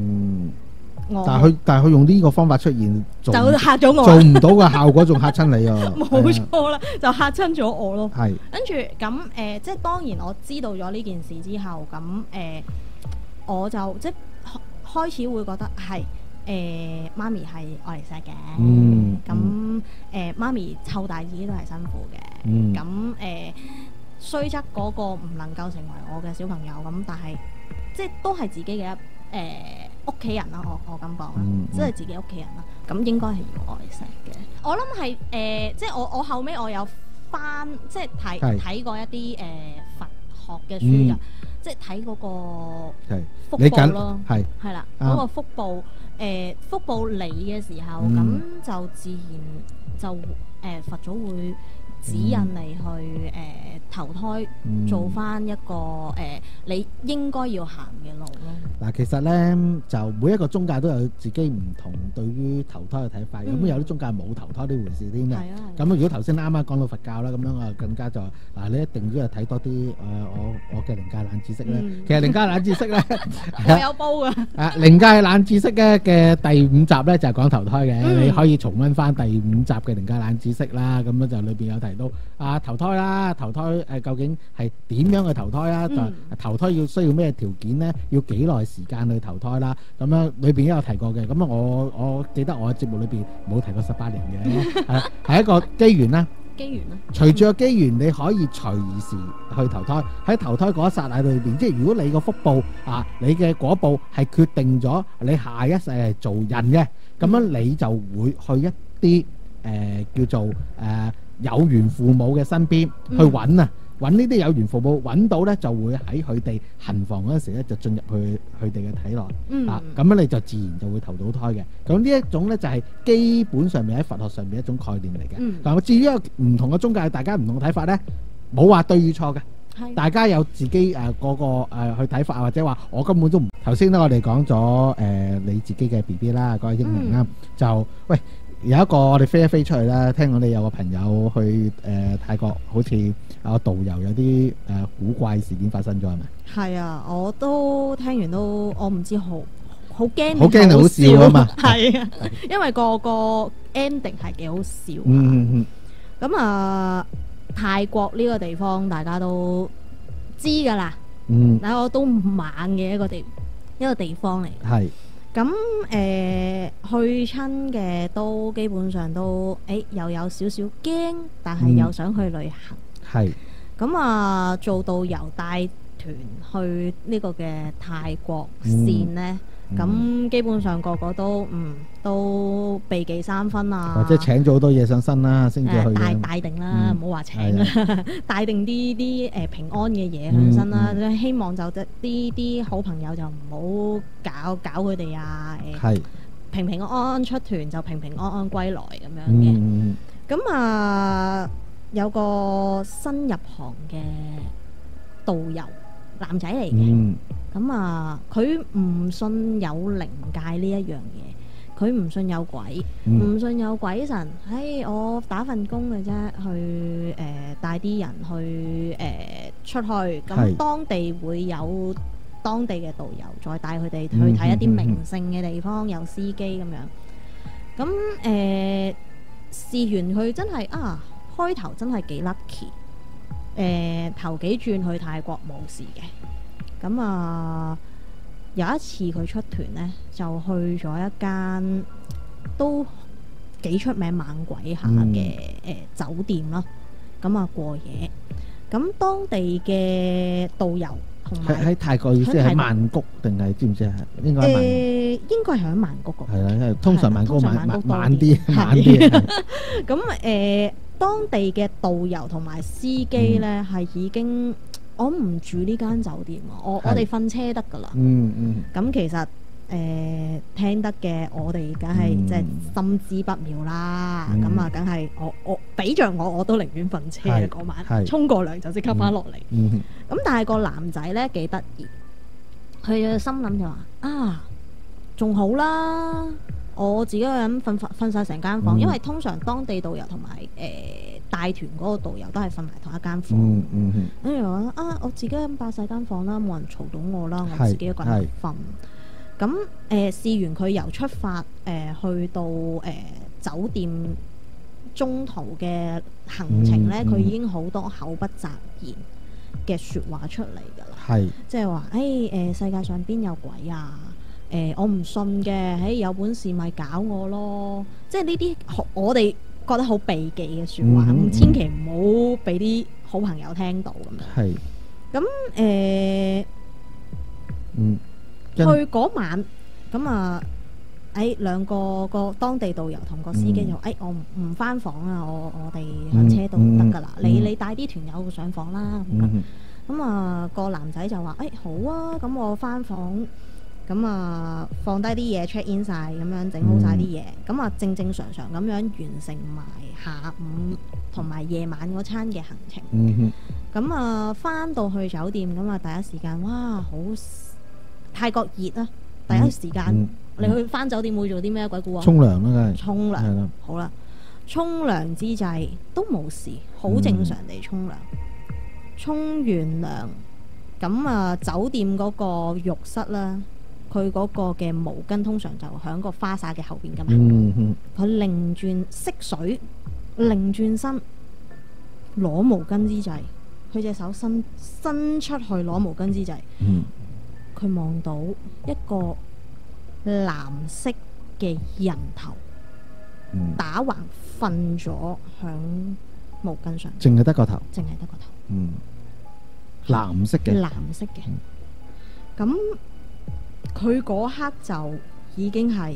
但係佢用呢個方法出現，就嚇咗我，做唔到嘅效果，仲嚇親你啊！冇錯啦，就嚇親咗我咯。係跟住咁即係當然我知道咗呢件事之後，咁我就即係開始會覺得係媽咪係愛嚟錫嘅。咁媽咪湊大自己都係辛苦嘅。咁雖則嗰個唔能夠成為我嘅小朋友，咁但係即係都係自己嘅屋企人啦，我咁講啦，即係自己屋企人啦，咁應該係要愛錫嘅。我諗係即係我後尾我有翻即係睇過一啲佛學嘅書㗎，即係睇嗰個腹部咯，係啦，嗰個腹部腹部嚟嘅時候，咁就自然就佛祖會指引你去投胎，做翻一個你應該要行嘅路咯。 嗱，其實咧就每一個宗教都有自己唔同對於投胎嘅睇法，咁有啲宗教冇投胎呢回事添嘅。咁如果頭先啱啱講到佛教啦，咁樣啊更加就話嗱，你一定要睇多啲我嘅靈界冷知識咧。其實靈界冷知識咧， 我有煲㗎。 靈界冷知識咧嘅第5集咧就係講投胎嘅，你可以重溫翻第5集嘅靈界冷知識啦。咁樣就裏邊有提到投胎啦，投胎究竟係點樣去投胎啦？投胎需要咩條件咧？要幾耐時間去投胎啦？咁樣裏邊都有提過嘅。咁我記得我嘅節目裏邊冇提過18年嘅，係一個機緣啦。隨住個機緣，你可以隨時去投胎。喺投胎嗰一剎那裏邊，即係如果你個腹部你嘅嗰部係決定咗你下一世係做人嘅，咁樣你就會去一啲叫做有緣父母嘅身邊去揾啊，揾呢啲有緣父母，揾到咧就會喺佢哋行房嗰陣時咧就進入去佢哋嘅體內咁樣你就自然就會投到胎嘅。咁呢一種咧就係基本上面喺佛學上面一種概念嚟嘅。但係至於唔同嘅宗教，大家唔同嘅睇法咧，冇話對與錯嘅，大家有自己個去睇法，或者話我根本都唔。頭先咧我哋講咗你自己嘅 BB 啦，嗰個英明啦，就喂。有一個我哋飛一飛出去啦，聽講你有個朋友去泰國，好似導遊有啲古怪事件發生咗，係咪？ 係啊，我都聽完都我唔知好驚， 好驚好笑啊嘛！ 係啊，因為個 ending 係幾好笑。咁泰國呢個地方大家都知㗎啦。但係我都猛嘅一個地方嚟。係。咁去親嘅都基本上都又有少少驚，但係又想去旅行。係。咁做導遊帶團去呢個嘅泰國線呢，咁基本上個個都避忌3分啊！ 或者請咗好多嘢上身啦，先至去。 帶定啦，唔好話請啦，帶定啲平安嘅嘢上身啦。希望就啲好朋友就唔好搞佢哋啊！平平安安出團就平平安安歸來咁樣嘅。咁有個新入行嘅導遊，男仔嚟嘅。咁佢唔信有靈界呢一樣嘢，佢唔信有鬼，唔信有鬼神。我打份工嘅啫，去帶啲人去出去，咁當地會有當地嘅導遊再帶佢哋去睇一啲名勝嘅地方，有司機咁樣。咁試完佢真係開頭真係幾 lucky，頭幾轉去泰國冇事嘅。咁有一次佢出團呢，就去咗一間都幾出名猛鬼下嘅酒店咯。咁過夜，咁當地嘅導遊同埋喺泰國意思係曼谷定係知唔知啊？應該係喺曼谷嗰。 係啦，因為通常曼谷慢啲。 咁當地嘅導遊同埋司機呢，係已經。我唔住呢間酒店，我哋瞓車得㗎啦。咁其實聽得嘅，我哋梗係即係心知不妙啦。咁梗係我俾着我都寧願瞓車嗰晚，沖個涼就即刻翻落嚟。咁但係個男仔呢幾得意，佢心諗就話仲好啦，我自己一個人瞓晒成間房，因為通常當地導遊同埋帶團嗰個導遊都係瞓埋同一間房。跟住話我自己咁霸晒間房啦，冇人嘈到我啦，我自己一個人瞓。咁試完佢由出發去到酒店中途嘅行程呢，佢已經好多口不擇言嘅説話出嚟㗎啦。即係話世界上邊有鬼啊？我唔信嘅，有本事咪搞我咯！即係呢啲我哋覺得好避忌嘅説話，千祈唔好俾啲好朋友聽到咁樣。咁去嗰晚咁兩個當地導遊同個司機就我唔翻房啊，我哋喺車度得㗎啦。你帶啲團友上房啦。 咁啊個男仔就話：好啊，咁我翻房，咁啊放低啲嘢 check in 晒，咁樣整好晒啲嘢，咁啊正正常常咁樣完成埋下午同埋夜晚嗰餐嘅行程。咁啊翻到去酒店，咁啊第一時間哇好泰國熱啊！第一時間你去翻酒店會做啲咩？鬼估啊！ 沖涼啦，梗係沖涼。 係啦， 好啦，沖涼之際都冇事，好正常地沖涼。沖完涼，咁啊酒店嗰個浴室啦，佢嗰個嘅毛巾通常就喺個花灑嘅後邊噶嘛。佢擰轉熄水，擰轉身攞毛巾之際，佢隻手伸出去攞毛巾之際，佢望到一個藍色嘅人頭打橫瞓咗響毛巾上， 淨係得個頭， 淨係得個頭。 藍色嘅， 藍色嘅。咁佢嗰刻就已經係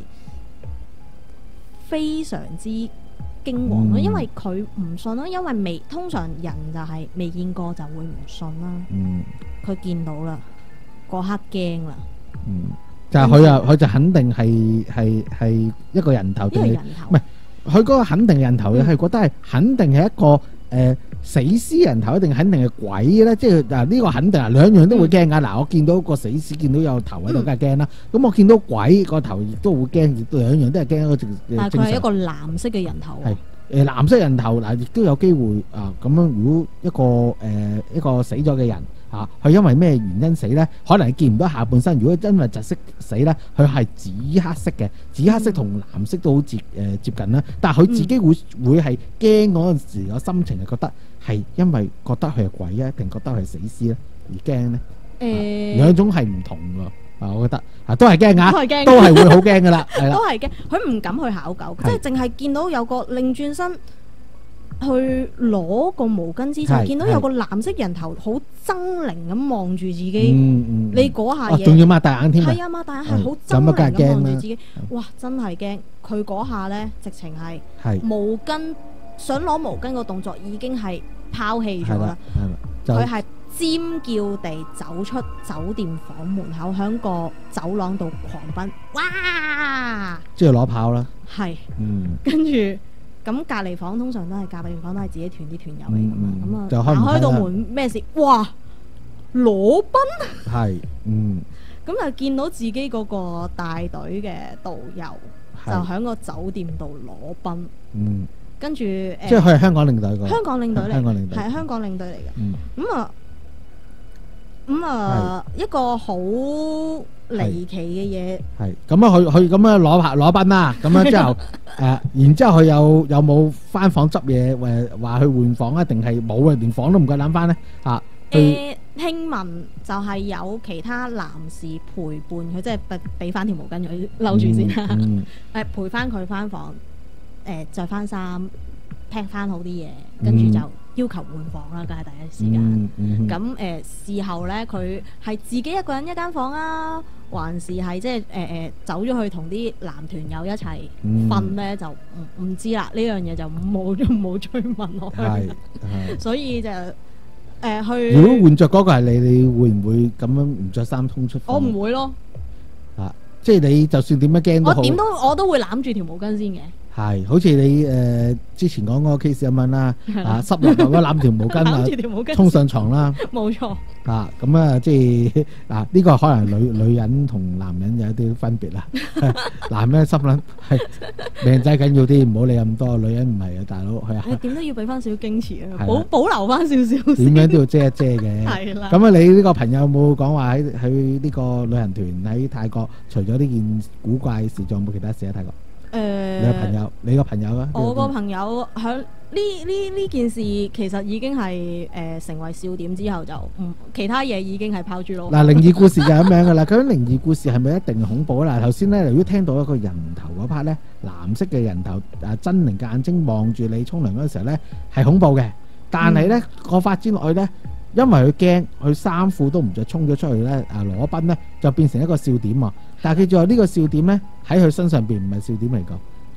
非常之驚惶咯，因為佢唔信咯，因為通常人就係未見過就會唔信啦。佢見到啦，嗰刻驚啦。 就係佢就肯定係一個人頭， 一個人頭唔係佢嗰個肯定人頭，係覺得係肯定係一個死屍人頭，一定肯定係鬼咧？即係嗱呢個肯定啊，兩樣都會驚㗎。嗱，我見到個死屍，見到有頭喺度，梗係驚啦。咁我見到鬼個頭亦都會驚，亦都兩樣都係驚。 但係佢係一個藍色嘅人頭。 係藍色人頭嗱，亦都有機會啊。咁樣如果一個死咗嘅人。佢因為咩原因死呢？可能你見唔到下半身。如果因為窒息死呢，佢係紫黑色嘅，紫黑色同藍色都好接近啦。但係佢自己會係驚嗰陣時個心情係覺得係因為覺得佢係鬼啊，定覺得佢係死屍呢而驚呢？兩種係唔同㗎。我覺得都係驚㗎，都係會好驚㗎啦，係啦， 都係驚。佢唔敢去考究，即係淨係見到有個擰轉身去攞個毛巾之際，見到有個藍色人頭好猙獰咁望住自己。你嗰下嘢， 仲要擘大眼添。 係啊，擘大眼係好猙獰咁望住自己。哇！真係驚。佢嗰下呢，直情係毛巾想攞毛巾個動作已經係拋棄咗啦。佢係尖叫地走出酒店房門口，喺個走廊度狂奔。哇！ 即係攞炮啦。 係。跟住。咁隔離房通常都係自己團啲團友嚟㗎嘛，咁啊打開道門咩事？哇！裸奔係， 咁就見到自己嗰個帶隊嘅導遊就喺個酒店度裸奔，跟住即係佢係香港領隊個， 香港領隊嚟， 香港領隊係香港領隊嚟嘅，咁啊一個好離奇嘅嘢係咁啊！佢咁樣攞奔啦，咁樣之後然之後佢有冇翻房執嘢，話去換房啊？定係冇啊？連房都唔夠膽翻呢？ 聽聞就係有其他男士陪伴佢，即係俾翻條毛巾佢摟住先啦，陪翻佢翻房，着翻衫，pack翻好啲嘢，跟住就要求換房啦，梗係第一時間。咁事後呢，佢係自己一個人一間房啊，還是係即係走咗去同啲男團友一齊瞓呢？就唔知啦。呢樣嘢就冇追問落去。所以就去。 如果換着嗰個係你會唔會咁樣唔着衫衝出房？ 我唔會咯。 即係你就算點樣驚都好， 我都會攬住條毛巾先嘅。 係，好似你之前講嗰個 case 咁樣啦，濕落落攬條毛巾衝上床啦， 冇錯。 咁啊，即係呢個可能女人同男人有一啲分別啦。男人心諗係命仔緊要啲，唔好理咁多。女人唔係啊，大佬係啊。 你點都要俾翻少少矜持啊，保留翻少少。 點樣都要遮一遮嘅。係啦。咁啊，你呢個朋友有冇講話喺呢個旅行團喺泰國，除咗呢件古怪事，仲有冇其他事喺泰國？你個朋友啊？ 我個朋友響呢件事其實已經係成為笑點之後就其他嘢已經係拋諸腦後。 靈異故事就係咁樣噶啦。究竟靈異故事係咪一定恐怖啊？嗱，頭先咧，如果聽到一個人頭嗰 part 咧，藍色嘅人頭猙獰嘅眼睛望住你沖涼嗰陣時候咧，係恐怖嘅。但係咧個發展落去咧，因為佢驚，佢衫褲都唔着衝咗出去咧，裸奔咧就變成一個笑點喎。但係記住呢個笑點咧喺佢身上邊唔係笑點嚟㗎，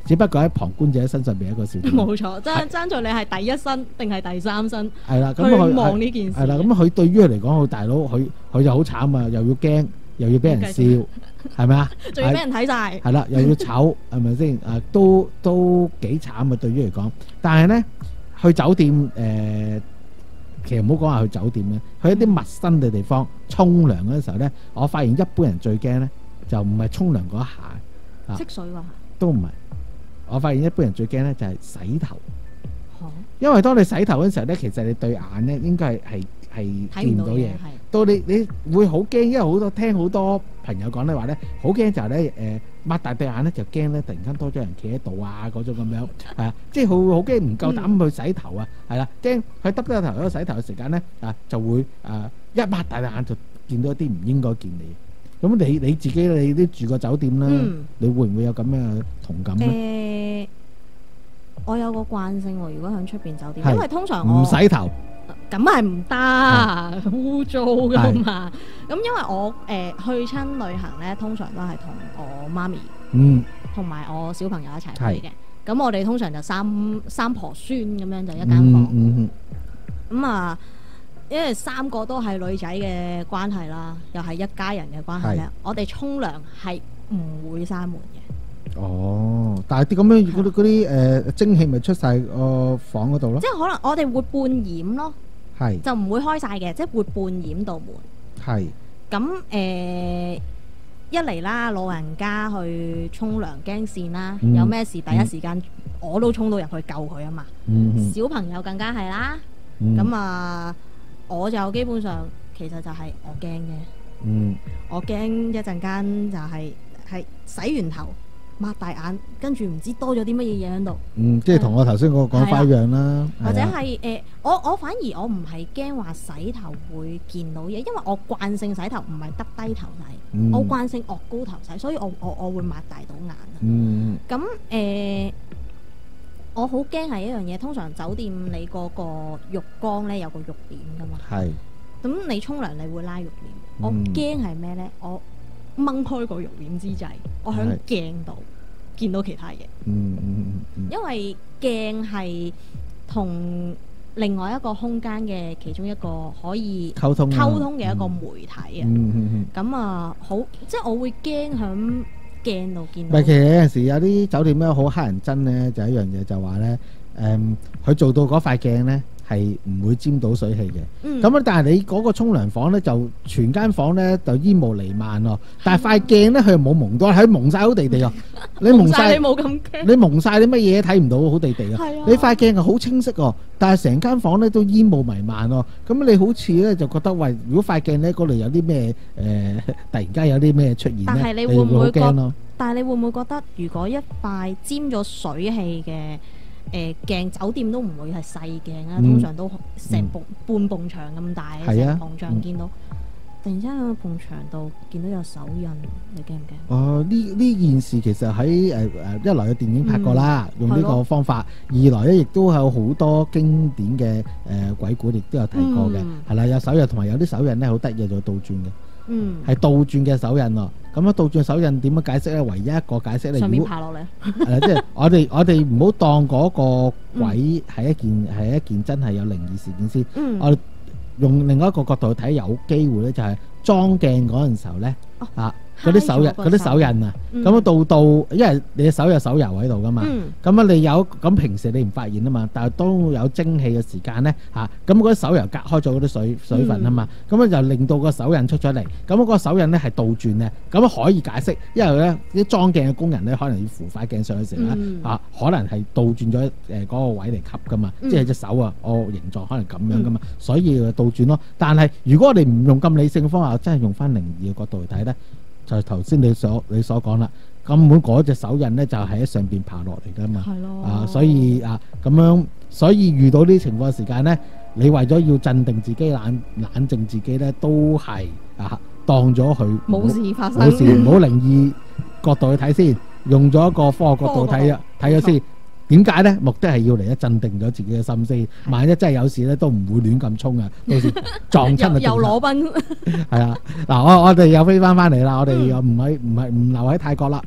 只不過喺旁觀者身上邊一個小點。 冇錯，爭在你係第一身定係第三身。 係啦，咁佢望呢件事。 係啦，咁佢對於佢嚟講，佢大佬佢就好慘啊，又要驚，又要俾人笑，係咪啊？ 仲要俾人睇晒。 係啦，又要醜，係咪先？都幾慘啊！對於嚟講，但係咧去酒店其實唔好講話去酒店咧，去一啲陌生嘅地方沖涼嗰陣時候咧，我發現一般人最驚咧就唔係沖涼嗰一下， 識水喎， 都唔係。我發現一般人最驚咧就係洗頭，因為當你洗頭嗰陣時候咧，其實你對眼咧應該係見唔到嘢，到你會好驚，因為聽好多朋友講咧話咧，好驚就係咧擘大對眼咧就驚咧突然間多咗人企喺度啊嗰種咁樣，係啊，即係佢會好驚唔夠膽去洗頭啊，係啦，驚佢耷低個頭喺度洗頭嘅時間咧就會一擘大對眼就見到一啲唔應該見你。咁你自己你都住過酒店啦，你會唔會有咁嘅同感咧？ 我有個慣性喎，如果喺出邊酒店，因為通常唔洗頭。 咁係唔得，污糟噶嘛。咁因為我去親旅行咧，通常都係同我媽咪，同埋我小朋友一齊去嘅。咁我哋通常就三婆孫咁樣就一間房。咁因為3個都係女仔嘅關係啦，又係一家人嘅關係咧，我哋沖涼係唔會閂門嘅。 哦，但係啲咁樣嗰啲蒸汽咪出晒個房嗰度咯？ 即係可能我哋會半掩咯。 係就唔會開晒嘅，即係會半掩道門。 係咁一嚟啦，老人家去沖涼驚跣啦，有咩事第一時間我都衝到入去救佢啊嘛。小朋友更加係啦。咁我就基本上其實就係我驚嘅。我驚一陣間就係洗完頭擘大眼，跟住唔知多咗啲乜嘢嘢喺度。 即係同我頭先嗰個講法一樣啦。 或者係我反而我唔係驚話洗頭會見到嘢，因為我慣性洗頭唔係得低頭洗，我慣性惡高頭洗，所以我會擘大到眼。咁我好驚係一樣嘢，通常酒店你嗰個浴缸咧有個浴簾噶嘛。係。咁你沖涼你會拉浴簾，我驚係咩咧？我掹開個浴簾之際，我喺鏡度見到其他嘢。因為鏡係同另外一個空間嘅其中一個可以溝通嘅一個媒體啊。咁好，即係我會驚喺鏡度見到。其實有陣時有啲酒店咧好乞人憎咧，就一樣嘢就話咧，佢做到嗰塊鏡咧係唔會沾到水氣嘅。咁但係你嗰個沖涼房咧就全間房咧就煙霧瀰漫咯。但係塊鏡咧佢又冇蒙到，係蒙晒好地地啊！你蒙晒你冇咁驚， 你蒙晒啲乜嘢睇唔到好地地啊！你塊鏡係好清晰喎，但係成間房咧都煙霧瀰漫咯。咁你好似咧就覺得喂，如果塊鏡咧嗰度有啲咩突然間有啲咩出現咧， 但係你會唔會驚咯？但係你會唔會覺得如果一塊沾咗水氣嘅鏡，酒店都唔會係細鏡啊，通常都成半埲牆咁大，成埲牆見到。突然之間喺個埲牆度見到有手印，你驚唔驚？ 呢件事其實喺一來嘅電影拍過啦，用呢個方法；二來咧亦都有好多經典嘅鬼故，亦都有提過嘅，係啦，有手印同埋有啲手印咧好得意，就倒轉嘅，係倒轉嘅手印喎。咁樣倒轉手印點樣解釋咧？唯一一個解釋咧， 上面爬落嚟， 即係我哋唔好當嗰個鬼係一件真係有靈異事件先。我哋用另外一個角度去睇，有機會咧就係裝鏡嗰陣時候咧嗰啲手印啊，咁到因為你嘅手有手油喺度噶嘛，咁你有咁平時你唔發現啊嘛，但係當有蒸汽嘅時間咧咁嗰啲手油隔開咗嗰啲水分啊嘛，咁就令到個手印出咗嚟，咁嗰個手印咧係倒轉嘅，咁可以解釋，因為咧啲裝鏡嘅工人咧可能要扶塊鏡上嘅時候咧可能係倒轉咗嗰個位嚟吸噶嘛，即係隻手形狀可能咁樣噶嘛，所以倒轉咯。但係如果我哋唔用咁理性嘅方法，真係用翻靈異嘅角度去睇咧，就係頭先你所講啦，根本嗰隻手印咧就係喺上邊爬落嚟噶嘛，所以咁樣，所以遇到呢啲情況嘅時間咧，你為咗要鎮定自己、冷靜自己咧，都係當咗佢冇事發生， 冇事，唔好靈異角度去睇先，用咗一個科學角度睇咗先。點解咧？目的係要嚟一鎮定咗自己嘅心先。萬一真係有事咧，都唔會亂咁衝啊！到時撞親又裸奔。 係啊，嗱，我哋又飛翻嚟啦，我哋又唔留喺泰國啦，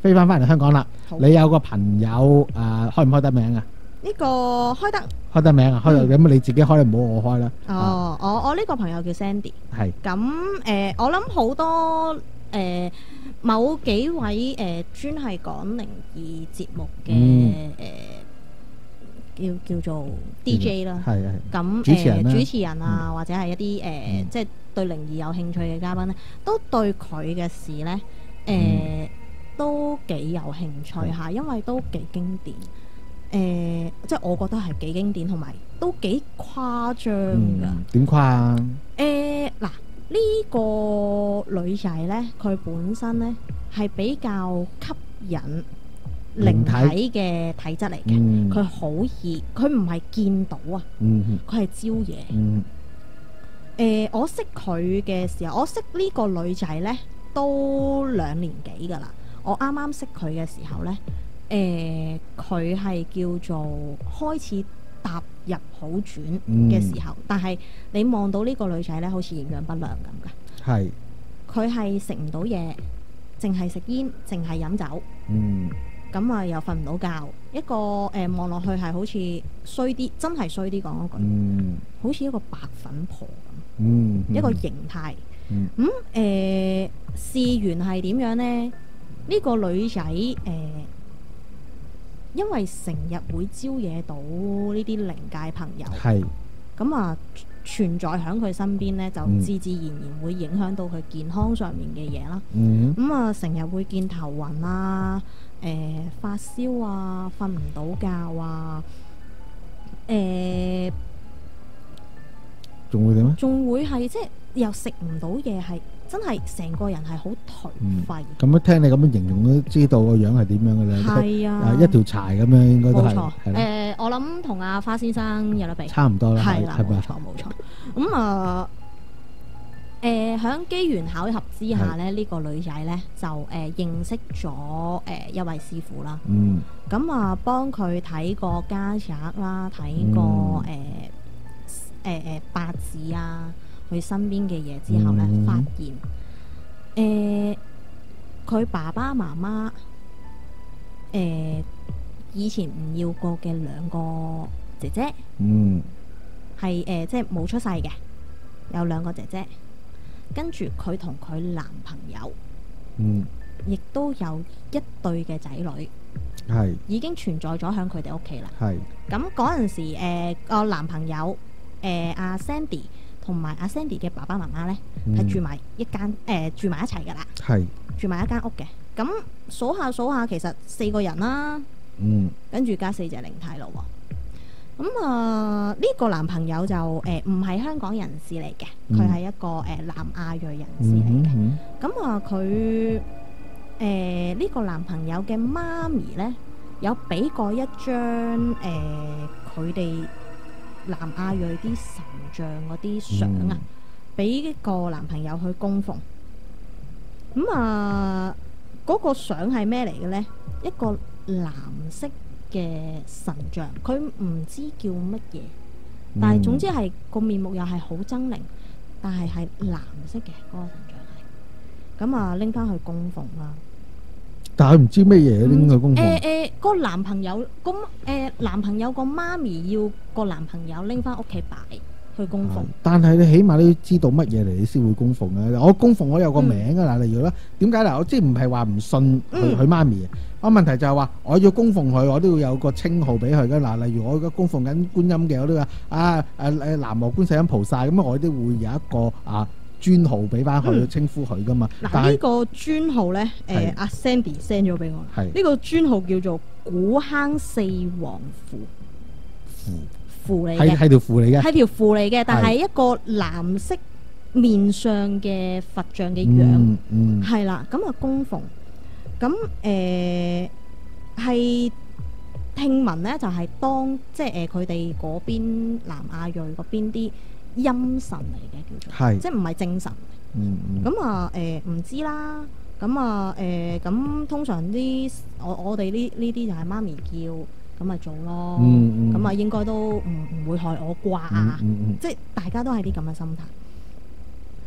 飛翻嚟香港啦。 好你有個朋友開唔開得名啊？ 呢個開得名啊，開得咁你自己開，唔好我開啦。 我呢個朋友叫 Sandy。 係。 咁我諗好多某幾位專係講靈異節目嘅叫做 DJ 啦。 係。 咁主持人啊，或者係一啲即係對靈異有興趣嘅嘉賓咧，都對佢嘅事咧都幾有興趣下，因為都幾經典。即係我覺得係幾經典，同埋都幾誇張㗎。 點誇啊？ 嗱，呢個女仔呢，佢本身呢係比較吸引靈體嘅體質嚟嘅。佢好易，佢唔係見到啊，佢係招嘢。我識佢嘅時候，我識呢個女仔呢都2年幾㗎啦。我啱啱識佢嘅時候呢。佢係叫做開始踏入好轉嘅時候，但係你望到呢個女仔呢，好似營養不良咁嘅。 係。佢係食唔到嘢，淨係食煙，淨係飲酒。咁啊，又瞓唔到覺。一個望落去係好似衰啲，真係衰啲講嗰句，好似一個白粉婆咁。一個形態。事緣係點樣呢？呢個女仔因為成日會招惹到呢啲靈界朋友，咁啊存在喺佢身邊呢，就自自然然會影響到佢健康上面嘅嘢啦。咁啊，成日會見頭暈啊，發燒啊，瞓唔到覺啊， 仲會點啊？ 仲會係即係又食唔到嘢，係真係成個人係好頹廢。 咁樣聽你咁樣形容都知道個樣係點樣嘅咧。 係啊， 一條柴咁樣應該都係。 冇錯。我諗同阿花先生有得比。差唔多啦。 係啦，冇錯。咁啊，喺機緣巧合之下咧，呢個女仔咧就認識咗一位師傅啦。咁啊，幫佢睇過家宅啦，睇過八字啊，佢身邊嘅嘢之後咧，發現佢爸爸媽媽以前唔要過嘅2個姐姐，係即係冇出世嘅，有2個姐姐，跟住佢同佢男朋友，亦都有1對嘅仔女，已經存在咗喺佢哋屋企啦。咁嗰陣時，個男朋友阿 Sandy 同埋阿 Sandy 嘅爸爸媽媽咧，係住埋一齊噶啦，住埋一間屋嘅。咁數下，其實4個人啦，跟住加4隻靈體咯。咁呢個男朋友就唔係香港人士嚟嘅，佢係一個南亞裔人士嚟嘅。咁佢呢個男朋友嘅媽咪咧，有俾過一張佢哋南亞裔啲神像嗰啲相啊，俾個男朋友去供奉。嗰個相係咩嚟嘅呢？一個藍色嘅神像，佢唔知叫乜嘢，但係總之係個面目又係好猙獰，但係藍色嘅嗰個神像係。咁拎翻去供奉啦。 但係佢唔知咩嘢拎去供奉。 個男朋友男朋友個媽咪要個男朋友拎翻屋企擺去供奉。但係你起碼都要知道乜嘢嚟，你先會供奉嘅。我供奉我有個名㗎啦，例如啦，點解嗱？我即係唔係話唔信佢媽咪？我問題就係話我要供奉佢，我都要有個稱號俾佢㗎嗱。例如我而家供奉緊觀音嘅，我都話南無觀世音菩薩咁，我都會有一個專號俾翻佢稱呼佢噶嘛。嗱，呢個專號呢，阿 Sandy send 咗俾我。呢個專號叫做古坑四王符嚟嘅，係條符嚟嘅，係條符嚟嘅。但係一個藍色面上嘅佛像嘅樣，係啦。咁供奉，咁係聽聞呢，就係當即係佢哋嗰邊南亞裔嗰邊啲陰神嚟嘅，叫做即係唔係正神。咁唔知啦。咁通常啲我哋呢啲就係媽咪叫，咁咪做咯。咁應該都唔會害我啩。即係大家都係啲咁嘅心態。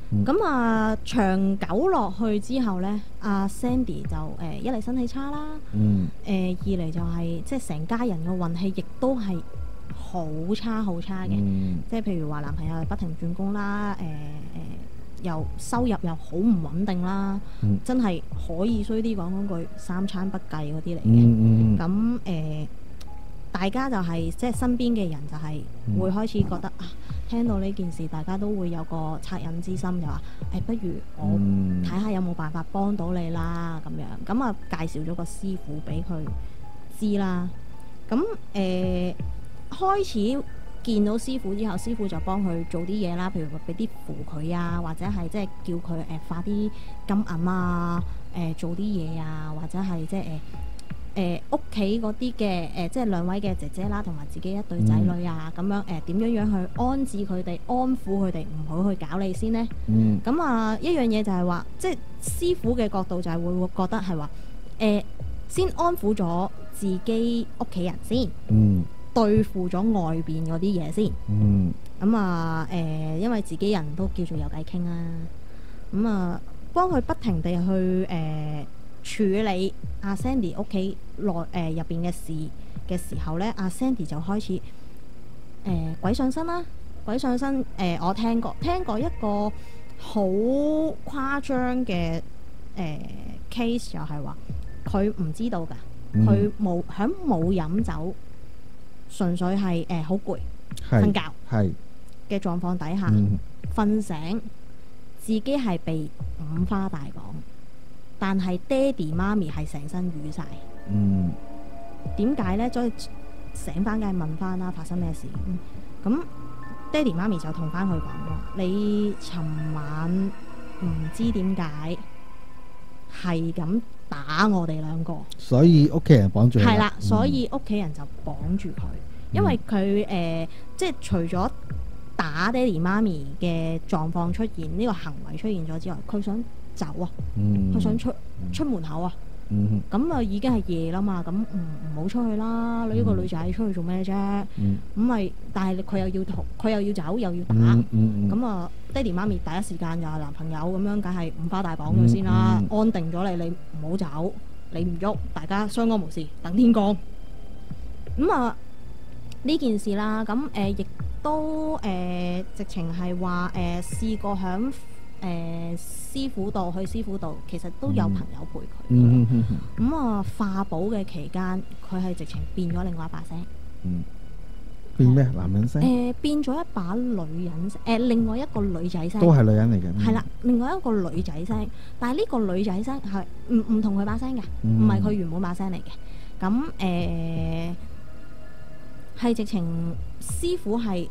咁啊，長久落去之後呢，阿 Sandy 就一嚟身體差啦，二嚟就係即係成家人嘅運氣亦都係好差好差嘅，即係譬如話男朋友不停轉工啦，又收入又好唔穩定啦，真係可以衰啲講嗰句三餐不繼嗰啲嚟嘅。咁大家就係即係身邊嘅人就係會開始覺得啊，聽到呢件事大家都會有個惻隱之心，就話不如我睇下有冇辦法幫到你啦咁樣。咁啊介紹咗個師傅俾佢知啦。咁開始見到師傅之後，師傅就幫佢做啲嘢啦，譬如話俾啲符佢啊，或者係即係叫佢化啲金銀啊，做啲嘢啊，或者係即係屋企嗰啲嘅即係兩位嘅姐姐啦，同埋自己一對仔女啊，咁樣點樣去安置佢哋、安撫佢哋，唔好去搞你先呢。咁啊一樣嘢就係話，即係師傅嘅角度就係會覺得係話先安撫咗自己屋企人先，對付咗外邊嗰啲嘢先。咁啊因為自己人都叫做有偈傾啦，咁啊幫佢不停地去處理阿 Sandy 屋企內入邊嘅事嘅時候呢，阿 Sandy 就開始鬼上身啦。鬼上身我聽過一個好誇張嘅case，就係話佢唔知道㗎，佢冇飲酒，純粹係好攰瞓覺嘅狀況底下瞓醒，自己係被五花大綁。但係爹哋媽咪係成身瘀晒。點解呢？再醒翻梗係問翻啦，發生咩事？咁爹哋媽咪就同翻佢講喎：你尋晚唔知點解係咁打我哋兩個， 所以屋企人綁住佢。 係啦，所以屋企人就綁住佢，因為佢即係除咗打爹哋媽咪嘅狀況出現，呢個行為出現咗之外，佢想走啊，佢想出門口啊，咁啊已經係夜啦嘛，咁唔好出去啦，呢個女仔出去做咩啫？咁咪但係佢又要走又要打，咁啊爹哋媽咪第一時間就係男朋友咁樣，梗係五花大綁咗先啦，安定咗你唔好走，你唔喐，大家相安無事，等天光。咁啊呢件事啦，咁亦都直情係話試過響師傅度，其實都有朋友陪佢。咁啊化寶嘅期間，佢係直情變咗另外一把聲。 變咩？男人聲？ 變咗一把女人聲，另外一個女仔聲。 都係女人嚟嘅。 係啦，另外一個女仔聲，但係呢個女仔聲係唔同佢把聲嘅，唔係佢原本把聲嚟嘅。咁係直情師傅係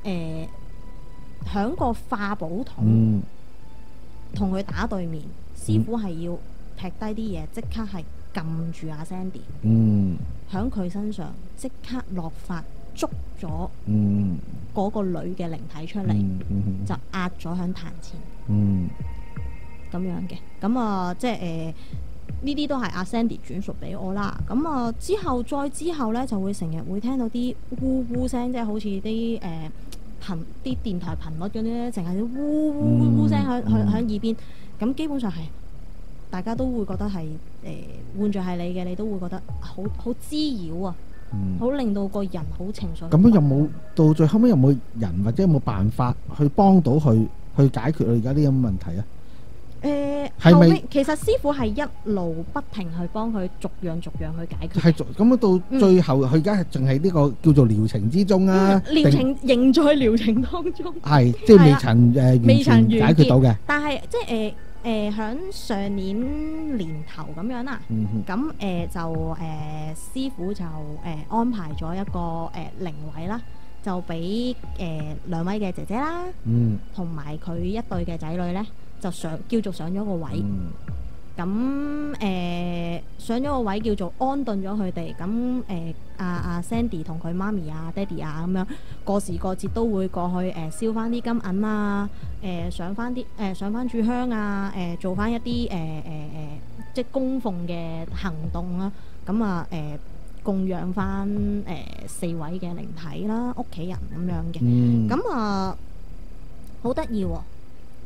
響個化寶筒同佢打對面，師傅係要劈低啲嘢，即刻係撳住阿 Sandy，響佢身上即刻落法捉咗嗰個女嘅靈體出嚟，就壓咗響壇前，咁樣嘅。咁啊即係呢啲都係阿 Sandy 轉述俾我啦。咁啊之後呢，就會成日會聽到啲呼呼聲，即係好似啲啲電台頻率嗰啲咧，淨係啲呼呼呼聲喺耳邊。咁基本上係大家都會覺得係換著係你嘅，你都會覺得好滋擾啊，好令到個人好情緒。 咁樣有冇到最後尾有冇人或者有冇辦法去幫到佢去解決佢而家啲咁嘅問題啊？ 後尾其實師傅係一路不停去幫佢逐樣去解決。係咁到最後，佢而家係淨係呢個叫做療程之中啊， 療程仍在療程當中。 係即係未曾完全解決到嘅。 但係即係響上年年頭咁樣啦。咁就師傅就安排咗一個靈位啦，就俾兩位嘅姐姐啦，同埋佢一對嘅仔女咧。就叫做上咗個位，咁上咗個位叫做安頓咗佢哋。咁阿 Sandy 同佢媽咪啊、爹哋啊咁樣過時過節都會過去燒翻啲金銀啊，上翻炷香啊，做翻一啲即係供奉嘅行動啦。咁啊供養翻4位嘅靈體啦、屋企人咁樣嘅。咁啊好得意喎！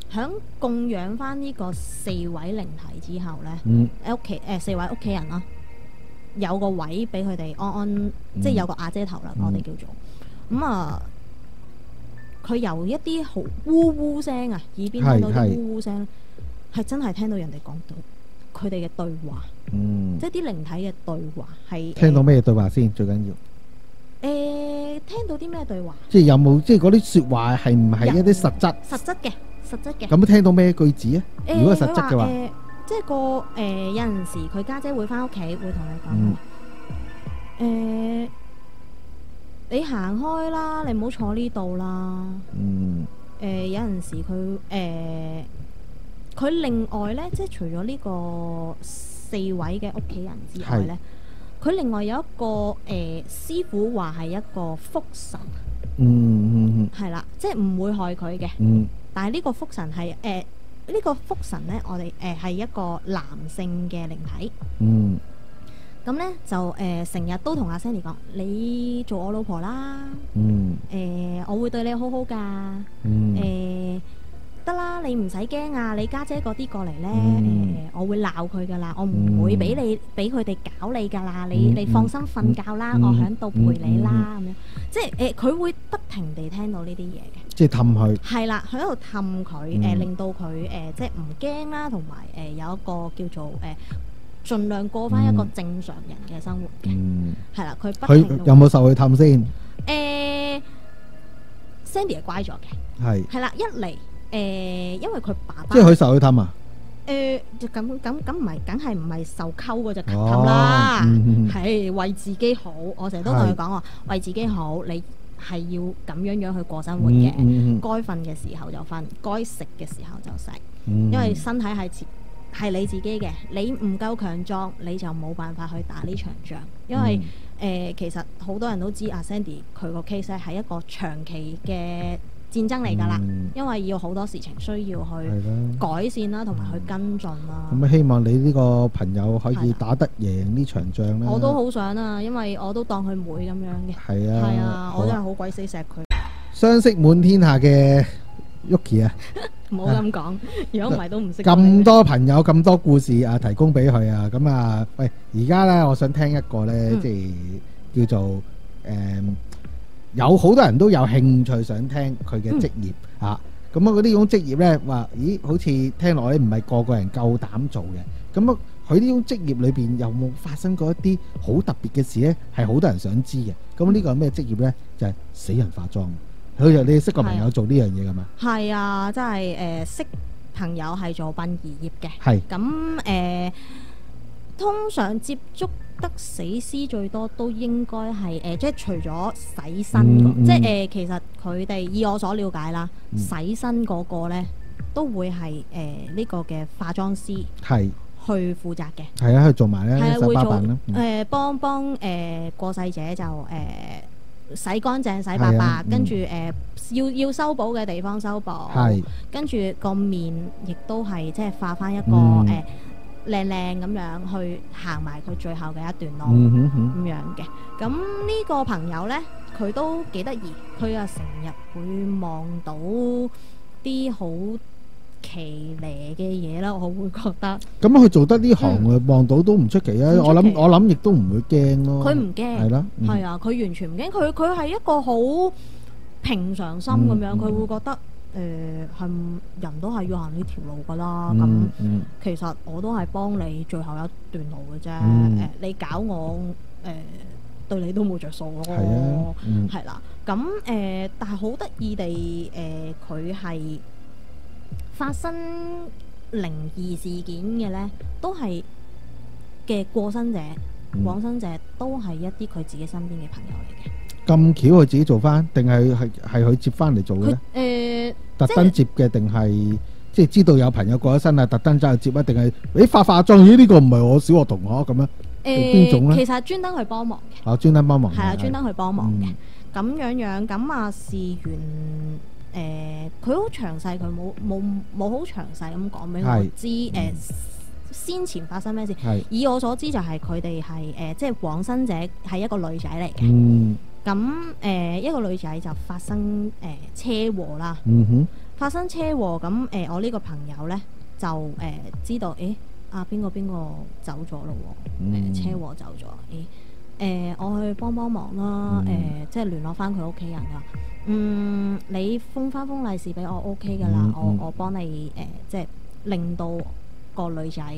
響供養翻呢個4位靈體之後咧，喺屋企4位屋企人啦，有個位俾佢哋安安，即係有個阿姐頭啦，我哋叫做咁啊。佢由一啲好嗚嗚聲啊，耳邊聽到啲嗚嗚聲，係真係聽到人哋講到佢哋嘅對話，即係啲靈體嘅對話係聽到咩對話先？最緊要聽到啲咩對話？ 即係有冇即係嗰啲説話係唔係一啲實質嘅？咁聽到咩句子啊？如果係實質嘅話， 即係有陣時佢家姐會翻屋企，會同你講你行開啦，你唔好坐呢度啦。有陣時佢另外咧，即係除咗呢個4位嘅屋企人之外咧，佢另外有一個師傅話係一個福神，係啦，即係唔會害佢嘅。但係呢個福神係呢個福神咧，我哋係一個男性嘅靈體。咁咧就成日都同阿 Sandy 講，你做我老婆啦。我會對你好好噶。得啦，你唔使驚啊！你家姐嗰啲過嚟咧，我會鬧佢噶啦，我唔會俾佢哋搞你噶啦。你放心瞓覺啦，我喺度陪你啦。咁樣即係佢會不停地聽到呢啲嘢嘅，即係氹佢。 係啦，喺度氹佢令到佢即係唔驚啦，同埋有一個叫做盡量過翻一個正常人嘅生活嘅。係啦，佢不停。佢有冇受佢氹先 ？Sandy 係乖咗嘅，係啦，一嚟。因為佢爸爸即係佢受佢氹啊？ 咁唔係，梗係唔係受溝嗰隻氹啦，係為自己好。我成日都同佢講話，為自己好，你係要咁樣去過生活嘅。該瞓嘅時候就瞓，該食嘅時候就食。因為身體係你自己嘅，你唔夠強壯，你就冇辦法去打呢場仗。因為其實好多人都知阿 Sandy 佢個 case 係一個長期嘅戰爭嚟㗎啦，因為要好多事情需要去改善啦，同埋去跟進啦。 咁希望你呢個朋友可以打得贏呢場仗啦。 我都好想啊，因為我都當佢妹咁樣嘅。係啊，我真係好鬼死錫佢。 相識滿天下嘅 Yuki 啊， 唔好咁講，如果唔係都唔識。 咁多朋友咁多故事啊，提供俾佢啊，咁啊，喂，而家咧，我想聽一個咧，即係叫做有好多人都有興趣想聽佢嘅職業嚇，咁啊嗰啲種職業呢，話咦好似聽落咧唔係個個人夠膽做嘅，咁啊佢呢種職業裏邊有冇發生過一啲好特別嘅事呢？係好多人想知嘅。咁呢個係咩職業呢？就係死人化妝。你識個朋友做呢樣嘢㗎嘛？ 係啊，即係識朋友係做殯儀業嘅。 係咁通常接觸得死屍最多都應該係即係除咗洗身，即係其實佢哋以我所了解啦，洗身嗰個咧都會係呢個嘅化妝師係去負責嘅。係啊，去做埋咧洗白板啦。幫過世者就洗乾淨、洗白白，跟住要修補嘅地方修補，跟住個面亦都係即係化翻一個靚靚咁樣去行埋佢最後嘅一段路咁樣嘅。咁呢個朋友呢，佢都幾得意，佢啊成日會望到啲好奇離嘅嘢啦，我會覺得。咁佢做得呢行望到都唔出奇啊！我諗亦都唔會驚咯。佢唔驚，係啦，係啊，佢完全唔驚。佢係一個好平常心咁樣，佢會覺得。係人都係要行呢條路噶啦，咁其實我都係幫你最後一段路嘅啫。你搞我，對你都冇着數咯。係啦，咁但係好得意地，佢係發生靈異事件嘅呢，都係嘅過身者、往生者都係一啲佢自己身邊嘅朋友嚟嘅。咁巧佢自己做翻，定係佢接翻嚟做嘅咧？特登接嘅，定係即係知道有朋友過咗身啊，特登走去接啊？定係化妝？咦，呢個唔係我小學同學咁樣？邊種咧？其實專登去幫忙嘅。專登幫忙。係啊，專登去幫忙嘅。咁樣咁啊，事緣佢好詳細，佢冇好詳細咁講俾我知先前發生咩事。以我所知就係佢哋係即係往生者係一個女仔嚟嘅。咁一個女仔就發生車禍啦。 發生車禍咁我呢個朋友咧就知道邊個走咗咯喎，車禍走咗，我去幫忙啦，即係聯絡翻佢屋企人㗎。你封利是俾我 OK 㗎啦，我幫你即係令到個女仔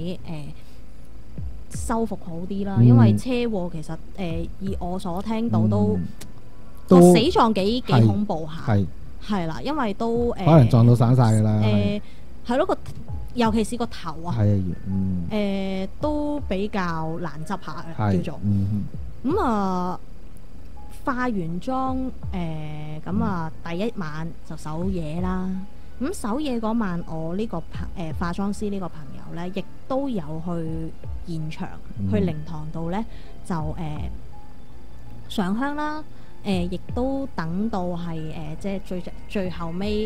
修復好啲啦，因為車禍其實以我所聽到都個死狀幾恐怖下，係啦，因為都可能撞到散晒㗎啦， 係咯，尤其是個頭啊，都比較難執下嘅叫做，咁化完妝咁第一晚就守夜啦。咁守夜嗰晚，我呢個化妝師呢個朋友呢，亦都有去現場，去靈堂度呢，就上香啦。亦都等到係即係最後尾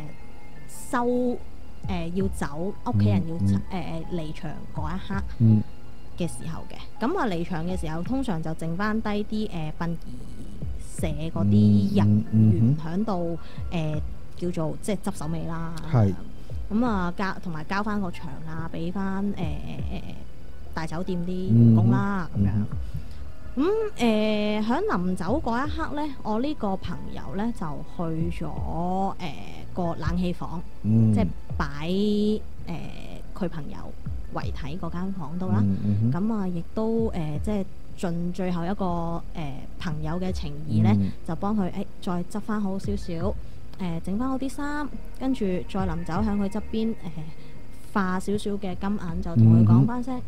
要走，屋企人要離場嗰一刻嘅時候嘅。咁離場嘅時候，通常就剩翻低啲殯儀社嗰啲人員喺度叫做即係執手尾啦。咁同埋交翻個場啊，俾翻大酒店啲員工啦咁樣。咁喺臨走嗰一刻呢，我呢個朋友呢就去咗個冷氣房，即係擺佢朋友遺體嗰間房度啦。咁亦都即係盡最後一個朋友嘅情義呢，就幫佢再執翻好少少，整翻好啲衫，跟住再臨走喺佢側邊化少少嘅金銀，就同佢講翻聲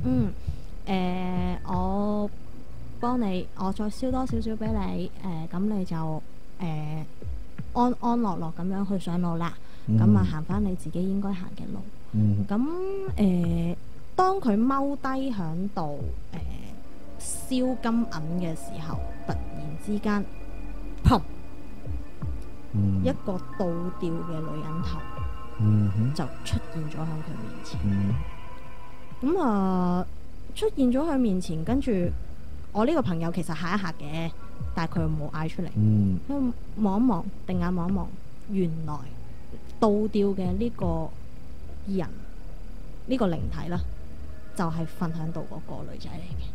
我幫你，我再燒多少少俾你，咁你就安安樂樂咁樣去上路啦。咁行翻你自己應該行嘅路。咁當佢踎低響度燒金銀嘅時候，突然之間，砰！一個倒吊嘅女人頭，就出現咗喺佢面前。咁出現咗佢面前，跟住我呢個朋友其實嚇一嚇嘅，但係佢冇嗌出嚟。佢望一望，定眼望一望，原來倒吊嘅呢個人，呢個靈體啦，就係瞓喺度嗰個女仔嚟嘅。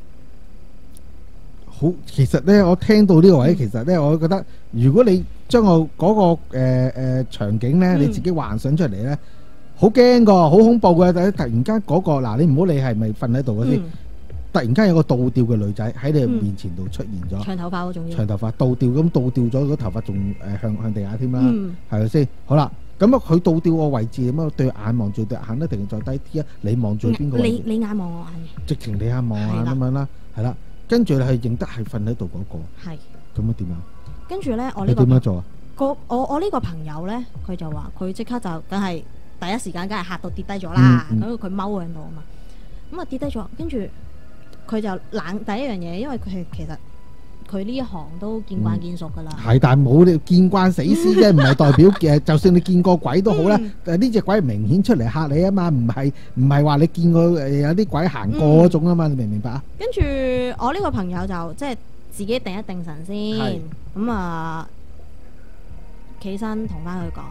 好，其實咧，我聽到呢個位，其實咧，我覺得如果你將我嗰個場景咧，你自己幻想出嚟咧，好驚噶，好恐怖嘅。但係突然間嗰個嗱，你唔好理係咪瞓喺度嗰啲，突然間有個倒吊嘅女仔喺你面前度出現咗，長頭髮嗰種，長頭髮倒吊咁倒吊咗，個頭髮仲向地下添啦，係咪先？好啦，咁啊佢倒吊個位置咁啊，對眼望住對眼一定再低啲啊？你望住邊個位置？你眼望我眼嘅，直情你眼望我眼咁樣啦，係啦。跟住你係認得係瞓喺度嗰個，係咁樣點啊？跟住咧，我呢個點樣做啊？我呢個朋友咧，佢就話佢即刻就梗係第一時間梗係嚇到跌低咗啦。咁佢踎喺度啊嘛，咁跌低咗，跟住佢就第一樣嘢，因為佢其實佢呢一行都見慣見熟噶啦。係，但係冇你見慣死屍啫，唔係代表嘅。就算你見過鬼都好啦，呢隻鬼明顯出嚟嚇你啊嘛，唔係話你見過有啲鬼行過嗰種啊嘛，你明唔明白啊？跟住我呢個朋友就即係自己定一定神先，咁企身同翻佢講，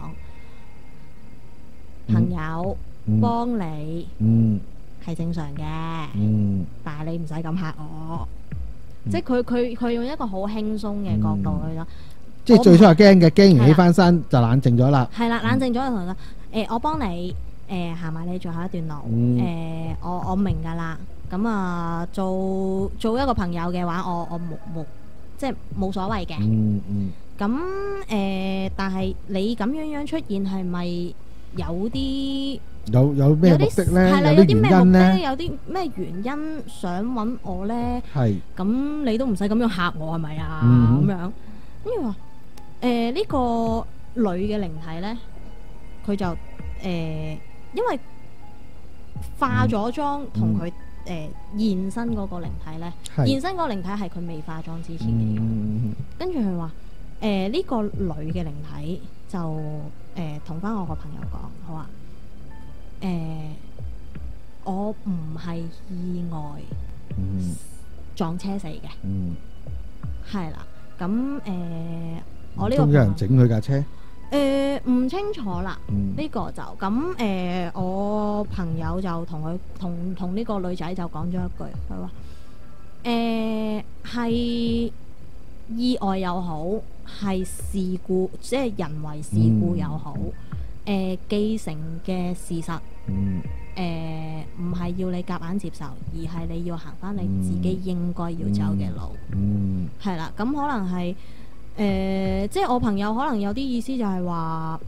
朋友幫你係正常嘅，但係你唔使咁嚇我。即係佢用一個好輕鬆嘅角度去咯，即係最初係驚嘅，驚完起翻身就冷靜咗啦。係啦，冷靜咗就同佢講，我幫你行埋你最後一段路，我明㗎啦。咁做一個朋友嘅話，我冇即係冇所謂嘅。咁但係你咁樣出現係咪有啲？有咩目的咧？係啦，有啲咩目的咧？有啲咩原因想揾我咧？係咁，你都唔使咁樣嚇我係咪啊？咁樣跟住話呢個女嘅靈體咧，佢就因為化咗妝同佢現身嗰個靈體咧，現身嗰個靈體係佢未化妝之前嘅樣。跟住佢話呢個女嘅靈體就同翻我個朋友講，好啊。我唔係意外撞車死嘅，係啦。咁我呢個有人整佢架車， 唔清楚啦，呢個就咁我朋友就同呢個女仔就講咗一句，佢話係意外又好，係事故，即係人為事故又好，既成嘅事實，唔係要你夾硬接受，而係你要行返你自己應該要走嘅路，係啦，咁可能係。即係我朋友可能有啲意思就係話，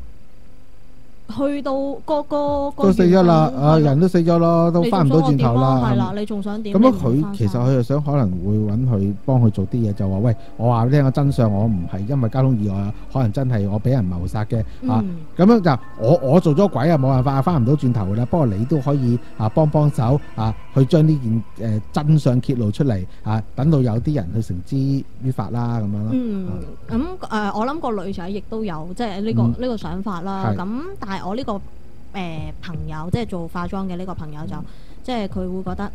去到個都死咗啦，人都死咗咯，都翻唔到轉頭啦。 係啦，你仲想點？ 咁樣佢其實佢就想可能會揾佢幫佢做啲嘢，就話喂，我話你聽個真相，我唔係因為交通意外啊，可能真係我俾人謀殺嘅啊。咁樣就我做咗鬼啊，冇辦法翻唔到轉頭噶啦。不過你都可以幫手啊，去將呢件真相揭露出嚟啊，等到有啲人去繩之於法啦，咁樣咯。 咁我諗個女仔亦都有即係呢個想法啦。咁但係我呢個朋友即係做化妝嘅呢個朋友就即係佢會覺得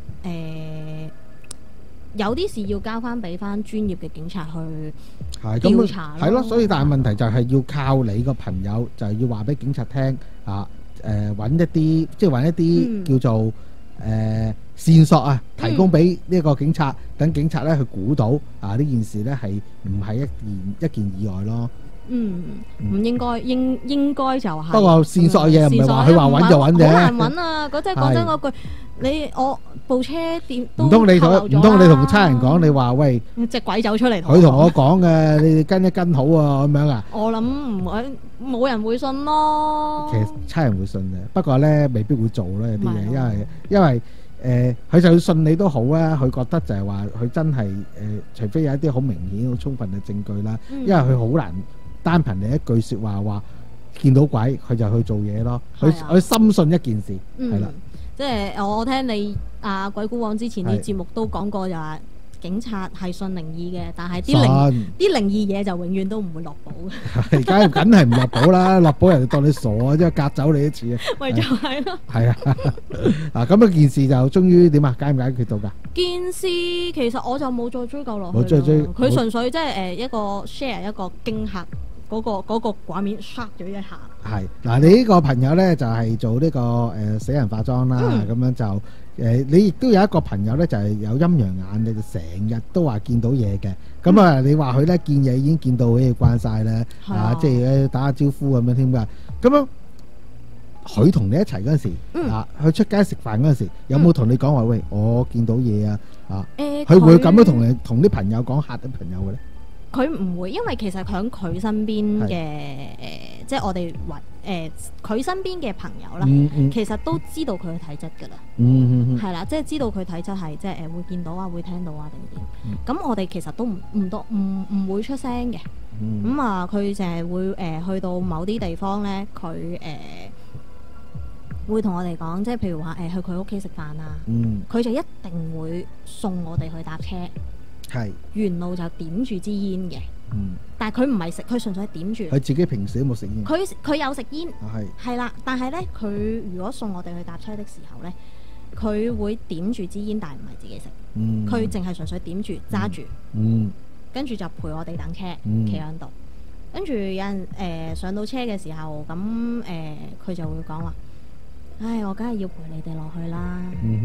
有啲事要交翻俾翻專業嘅警察去調查咯。係咯，所以但係問題就係要靠你個朋友，就係要話俾警察聽啊，揾一啲叫做線索啊，提供俾呢個警察，等警察咧去估到呢件事咧係唔係一件意外咯。唔應該應該就係。不過線索嘅嘢唔係話佢話揾就揾嘅，好難揾啊！嗰即係講真嗰句，我部車點都唔通你同差人講，你話喂隻鬼走出嚟，佢同我講嘅，你哋跟一跟好啊咁樣啊？我諗唔會，冇人會信咯。其實差人會信嘅，不過咧未必會做啦有啲嘢，因為佢就算信你都好啊，佢覺得就係話佢真係除非有一啲好明顯好充分嘅證據啦，因為佢好難。單憑你一句説話見到鬼，佢就去做嘢咯。佢深信一件事，係啦。即係我聽你鬼故王之前啲節目都講過，就係警察係信靈異嘅，但係啲靈異嘢就永遠都唔會落保嘅。梗係唔落保啦，落保人哋當你傻啊，即係隔走你一次啊。咪就係咯。係啊。咁件事就終於點啊？解唔解決到㗎？件事其實我就冇再追究落去。冇再追。佢純粹即係一個 share 一個驚嚇。嗰個畫面 shock 咗一下。係嗱，你呢個朋友呢，就係做呢個死人化妝啦，咁樣就你亦都有一個朋友呢，就係有陰陽眼，你就成日都話見到嘢嘅。咁啊，你話佢呢見嘢已經見到好似慣晒啦，即係打下招呼咁樣添㗎。咁樣佢同你一齊嗰陣時，去出街食飯嗰陣時，有冇同你講話喂，我見到嘢啊？佢會咁樣同啲朋友講嚇啲朋友嘅呢？佢唔會，因為其實喺佢身邊嘅即係我哋佢身邊嘅朋友啦，其實都知道佢嘅體質㗎啦，係啦，即係知道佢體質係即係會見到啊，會聽到啊定點。咁我哋其實都唔會出聲嘅。咁佢淨係會去到某啲地方咧，佢會同我哋講，即係譬如話去佢屋企食飯啊，佢就一定會送我哋去搭車。係沿路就點住支煙嘅，但係佢唔係食，佢純粹係點住。佢自己平時都冇食煙。佢有食煙，係啦，但係咧，佢如果送我哋去搭車的時候咧，佢會點住支煙，但係唔係自己食，佢淨係純粹點住揸住，跟住就陪我哋等車，企喺度。跟住有人上到車嘅時候，咁佢就會講話：唉，我梗係要陪你哋落去啦。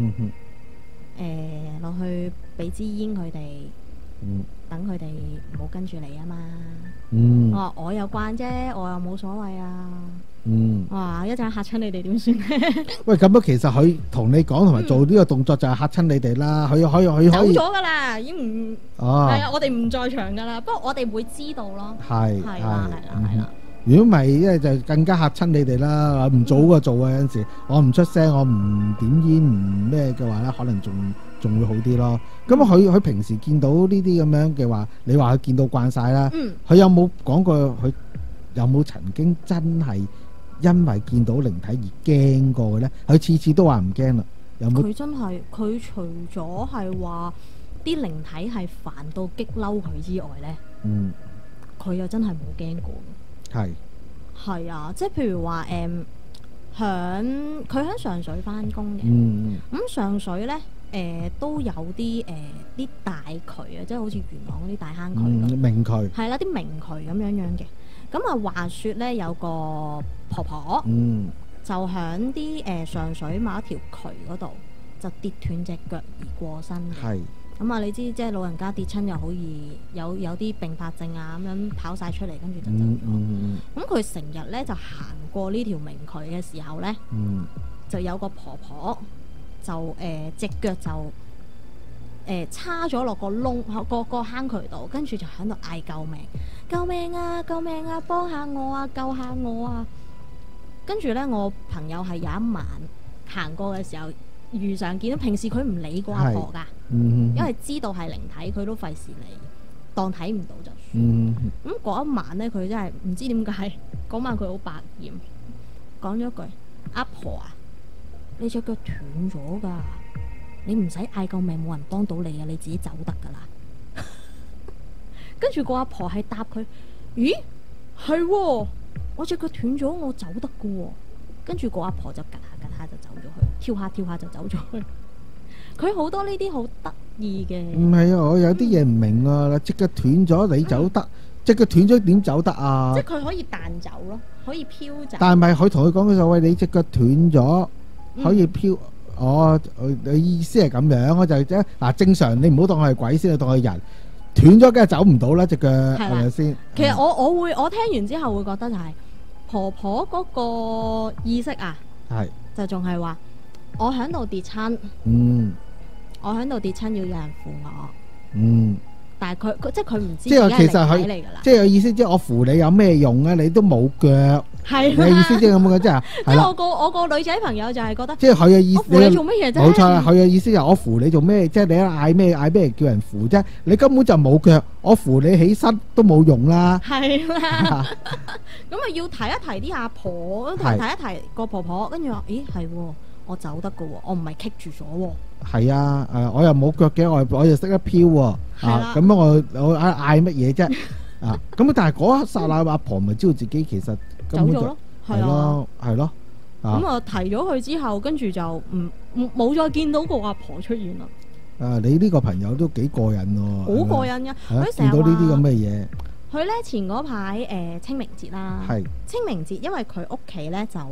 落去俾支煙佢哋，等佢哋唔好跟住你啊嘛。我話我又慣啫，我又冇所謂啊。我話一陣嚇親你哋點算咧？喂，咁樣其實佢同你講同埋做呢個動作就係嚇親你哋啦。佢可以走咗噶啦，已經唔係啊，我哋唔在場噶啦。不過我哋會知道咯。係啦。如果唔係，因為就更加嚇親你哋啦。唔早過做啊！有陣時我唔出聲，我唔點煙唔咩嘅話咧，可能仲會好啲咯。咁佢平時見到呢啲咁樣嘅話，你話佢見到慣晒啦。佢有冇講過佢有冇曾經真係因為見到靈體而驚過嘅咧？佢次次都話唔驚啦。有冇？佢真係佢除咗係話啲靈體係煩到激嬲佢之外咧，佢又真係冇驚過。係啊，即係譬如話佢喺上水翻工嘅，咁上水咧都有啲大渠啊，即係好似元朗嗰啲大坑渠，明渠係啦，啲明渠咁樣嘅。 咁啊話説咧有個婆婆，就喺啲上水某一條渠嗰度就跌斷隻腳而過身嘅。 係。 咁啊，你知即係老人家跌親又好易有啲併發症啊，咁樣跑晒出嚟，跟住就走咗。咁佢成日咧就行過呢條明渠嘅時候咧，就有個婆婆就隻腳就叉咗落個窿個坑渠度，跟住就喺度嗌救命！救命啊！救命啊！幫下我啊！救下我啊！跟住咧，我朋友係有一晚行過嘅時候，遇上見到，平時佢唔理個阿婆㗎，因為知道係靈體，佢都費事理，當睇唔到就算。咁嗰一晚咧，佢真係唔知點解嗰晚佢好百厭，講咗句：阿婆啊，你隻腳斷咗㗎，你唔使嗌救命，冇人幫到你啊，你自己走得㗎啦。跟住個阿婆係答佢：咦，係喎，我隻腳斷咗，我走得㗎喎。跟住個阿婆就趌下就走咗去，跳下就走咗去。佢好多呢啲好得意嘅。唔係啊，我有啲嘢唔明啊！隻腳斷咗你走得，隻腳斷咗點走得啊？ 即係佢可以彈走咯，可以飄走。 但係咪佢同佢講嘅就喂，你隻腳斷咗可以飄？你意思係咁樣，我就嗱正常，你唔好當佢係鬼先，當佢係人斷咗，梗係走唔到啦隻腳，係咪先？ 其實我聽完之後會覺得就係婆婆嗰個意識啊， 係就仲係話我喺度跌親，我喺度跌親要有人扶我，但係佢即係佢唔知，即係其實佢即係有意思，即係我扶你有咩用啊？你都冇腳，係你意思即係咁嘅，即係即係我個女仔朋友就係覺得， 即係佢嘅意思， 我扶你做乜嘢啫？ 冇錯啦，佢嘅意思就我扶你做咩？即係你嗌咩叫人扶啫？你根本就冇腳，我扶你起身都冇用啦。 係啦，咁啊要提一提啲阿婆，提一提個婆婆，跟住話：咦係喎，我走得㗎喎，我唔係棘住咗喎。 係啊，我又冇腳嘅，我又識得飄喎。咁樣我嗌乜嘢啫？咁但係嗰一剎那阿婆咪知道自己其實走咗咯， 係咯。 咁啊提咗佢之後，跟住就冇再見到個阿婆出現啦。 你呢個朋友都幾過癮喎！ 好過癮㗎，佢成日見到呢啲咁嘅嘢。 佢咧前嗰排清明節啦，清明節因為佢屋企咧就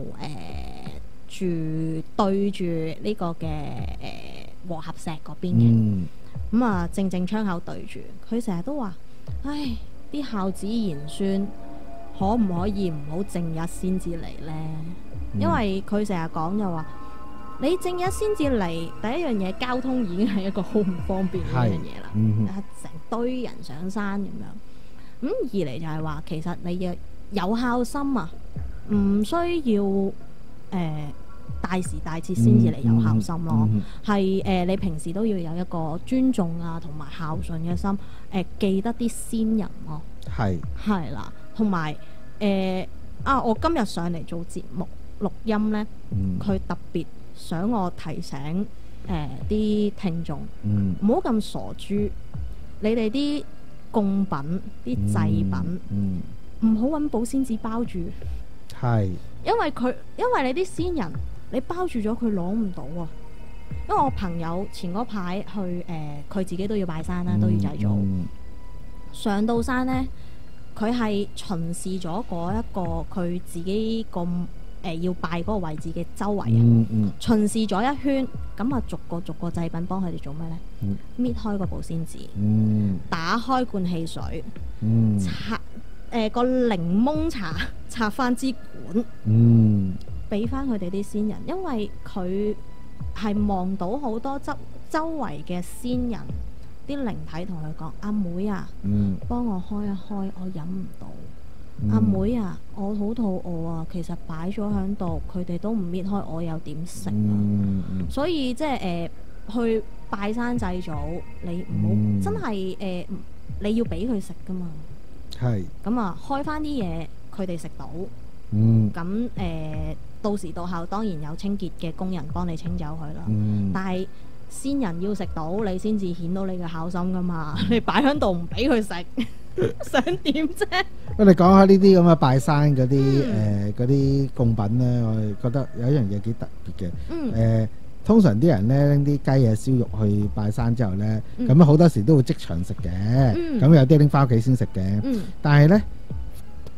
住對住呢個嘅和合石嗰邊嘅，咁啊正窗口對住，佢成日都話：唉，啲孝子賢孫可唔可以唔好正日先至嚟呢？因為佢成日講就話，你正日先至嚟，第一樣嘢交通已經係一個好唔方便嘅一樣嘢啦，成堆人上山咁樣。咁二嚟就係話，其實你嘅有孝心啊，唔需要大時大節先至嚟有孝心咯，係你平時都要有一個尊重啊同埋孝順嘅心，記得啲先人咯，係啦，同埋我今日上嚟做節目錄音呢，佢特別想我提醒啲聽眾，唔好咁傻豬，你哋啲供品啲祭品，唔好揾保鮮紙包住，因為你啲先人。你包住咗佢攞唔到啊！因為我朋友前嗰排去佢自己都要拜山啦，都要祭祖。上到山呢，佢係巡視咗嗰一個佢自己個要拜嗰個位置嘅周圍啊，巡視咗一圈，咁啊逐個祭品幫佢哋做咩呢？搣開個保鮮紙，打開罐汽水，拆個檸檬茶，拆翻支管。俾翻佢哋啲先人，因為佢係望到好多周圍嘅先人啲靈體同佢講：阿妹啊，幫我開一開，我飲唔到。阿妹啊，我好肚餓啊，其實擺咗喺度，佢哋都唔搣開，我又點食啊？所以即係去拜山祭祖，你唔好真係你要俾佢食噶嘛。係。咁啊，開翻啲嘢，佢哋食到。咁到時到後當然有清潔嘅工人幫你清走佢啦，但係先人要食到你先至顯到你嘅孝心噶嘛，你擺喺度唔俾佢食，想點啫？ 你講下呢啲咁嘅拜山嗰啲供品呢，我哋覺得有一樣嘢幾特別嘅。通常啲人呢拎啲雞啊燒肉去拜山之後呢，咁好多時都會即場食嘅，咁有啲拎翻屋企先食嘅。但係呢，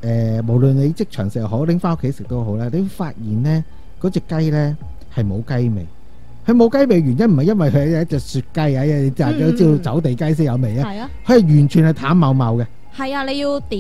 無論你即場食又好，拎翻屋企食都好咧，你會發現咧嗰隻雞咧係冇雞味。佢冇雞味原因唔係因為佢係一隻雪雞啊，你大家都知道走地雞先有味啊。佢係完全係淡茂茂嘅。 係啊，你要點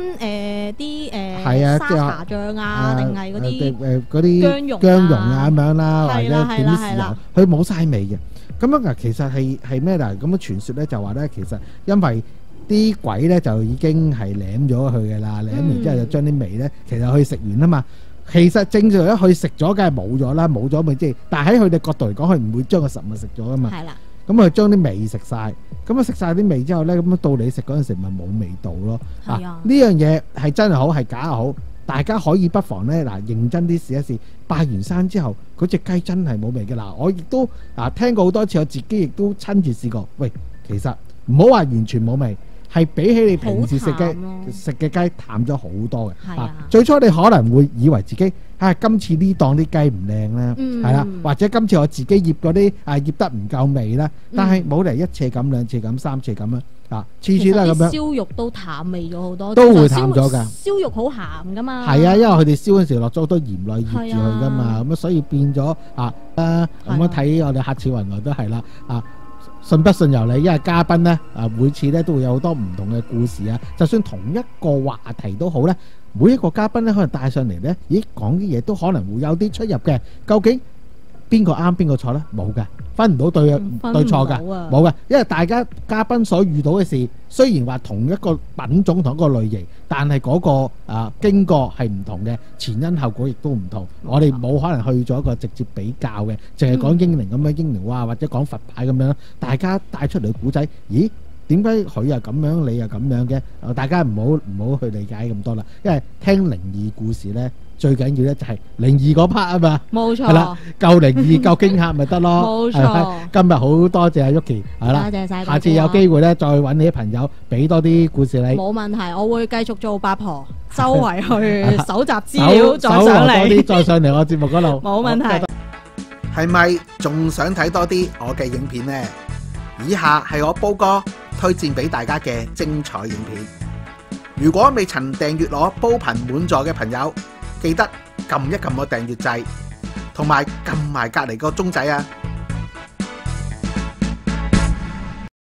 啲沙茶醬啊，定係嗰啲薑蓉啊咁樣啦，或者點啲豉油，佢冇晒味嘅。咁樣其實係咩啦？咁樣傳說咧就話咧，其實因為啲鬼咧就已經係舐咗佢嘅啦，舐完之後就將啲味咧，其實佢食完啊嘛。其實正常一去食咗，梗係冇咗啦，冇咗咪即係。但係喺佢哋角度嚟講，佢唔會將個實物食咗噶嘛。係啦。咁佢將啲味食晒，咁啊食晒啲味之後咧，咁到你食嗰陣時咪冇味道咯。係啊。呢樣嘢係真係好，係假又好，大家可以不妨咧嗱認真啲試一試。拜完山之後，嗰隻雞真係冇味嘅嗱，我亦都聽過好多次，我自己亦都親自試過。喂，其實唔好話完全冇味。係比起你平時食嘅雞淡咗好多嘅。最初你可能會以為自己今次呢檔啲雞唔靚啦，係啦，或者今次我自己醃嗰啲醃得唔夠味啦。但係冇嚟一次咁、兩次咁、三次咁啊，次次都係咁樣。燒肉都淡味咗好多，都會淡咗㗎。燒肉好鹹㗎嘛。係啊，因為佢哋燒嗰陣時落咗好多鹽落去醃住佢㗎嘛，咁所以變咗咁樣睇我哋客似雲來都係啦信不信由你，因為嘉賓呢，每次呢都會有好多唔同嘅故事啊。就算同一個話題都好呢，每一個嘉賓呢可能帶上嚟呢，講啲嘢都可能會有啲出入嘅。究竟邊個啱邊個錯呢？冇嘅，分唔到對錯㗎，冇嘅。因為大家嘉賓所遇到嘅事，雖然話同一個品種同一個類型，但係嗰個經過係唔同嘅，前因後果亦都唔同。我哋冇可能去做一個直接比較嘅，淨係講英靈咁樣英靈哇，或者講佛牌咁樣。大家帶出嚟嘅古仔，咦？點解佢又咁樣，你又咁樣嘅？大家唔好去理解咁多啦，因為聽靈異故事呢。最緊要咧就係靈異嗰 part 啊嘛，冇錯，係啦，夠靈異夠驚嚇咪得咯，冇錯。今日好多謝阿 Yuki，係啦，多謝晒，下次有機會咧再揾你啲朋友俾多啲故事你。冇問題，我會繼續做八婆，周圍去搜集資料，再上嚟，再上嚟我節目嗰度，冇問題。係咪仲想睇多啲我嘅影片呢？以下係我煲哥推薦俾大家嘅精彩影片。如果未曾訂閱我煲頻滿座嘅朋友，記得撳一撳個訂閱掣，同埋撳埋隔離個鐘仔啊！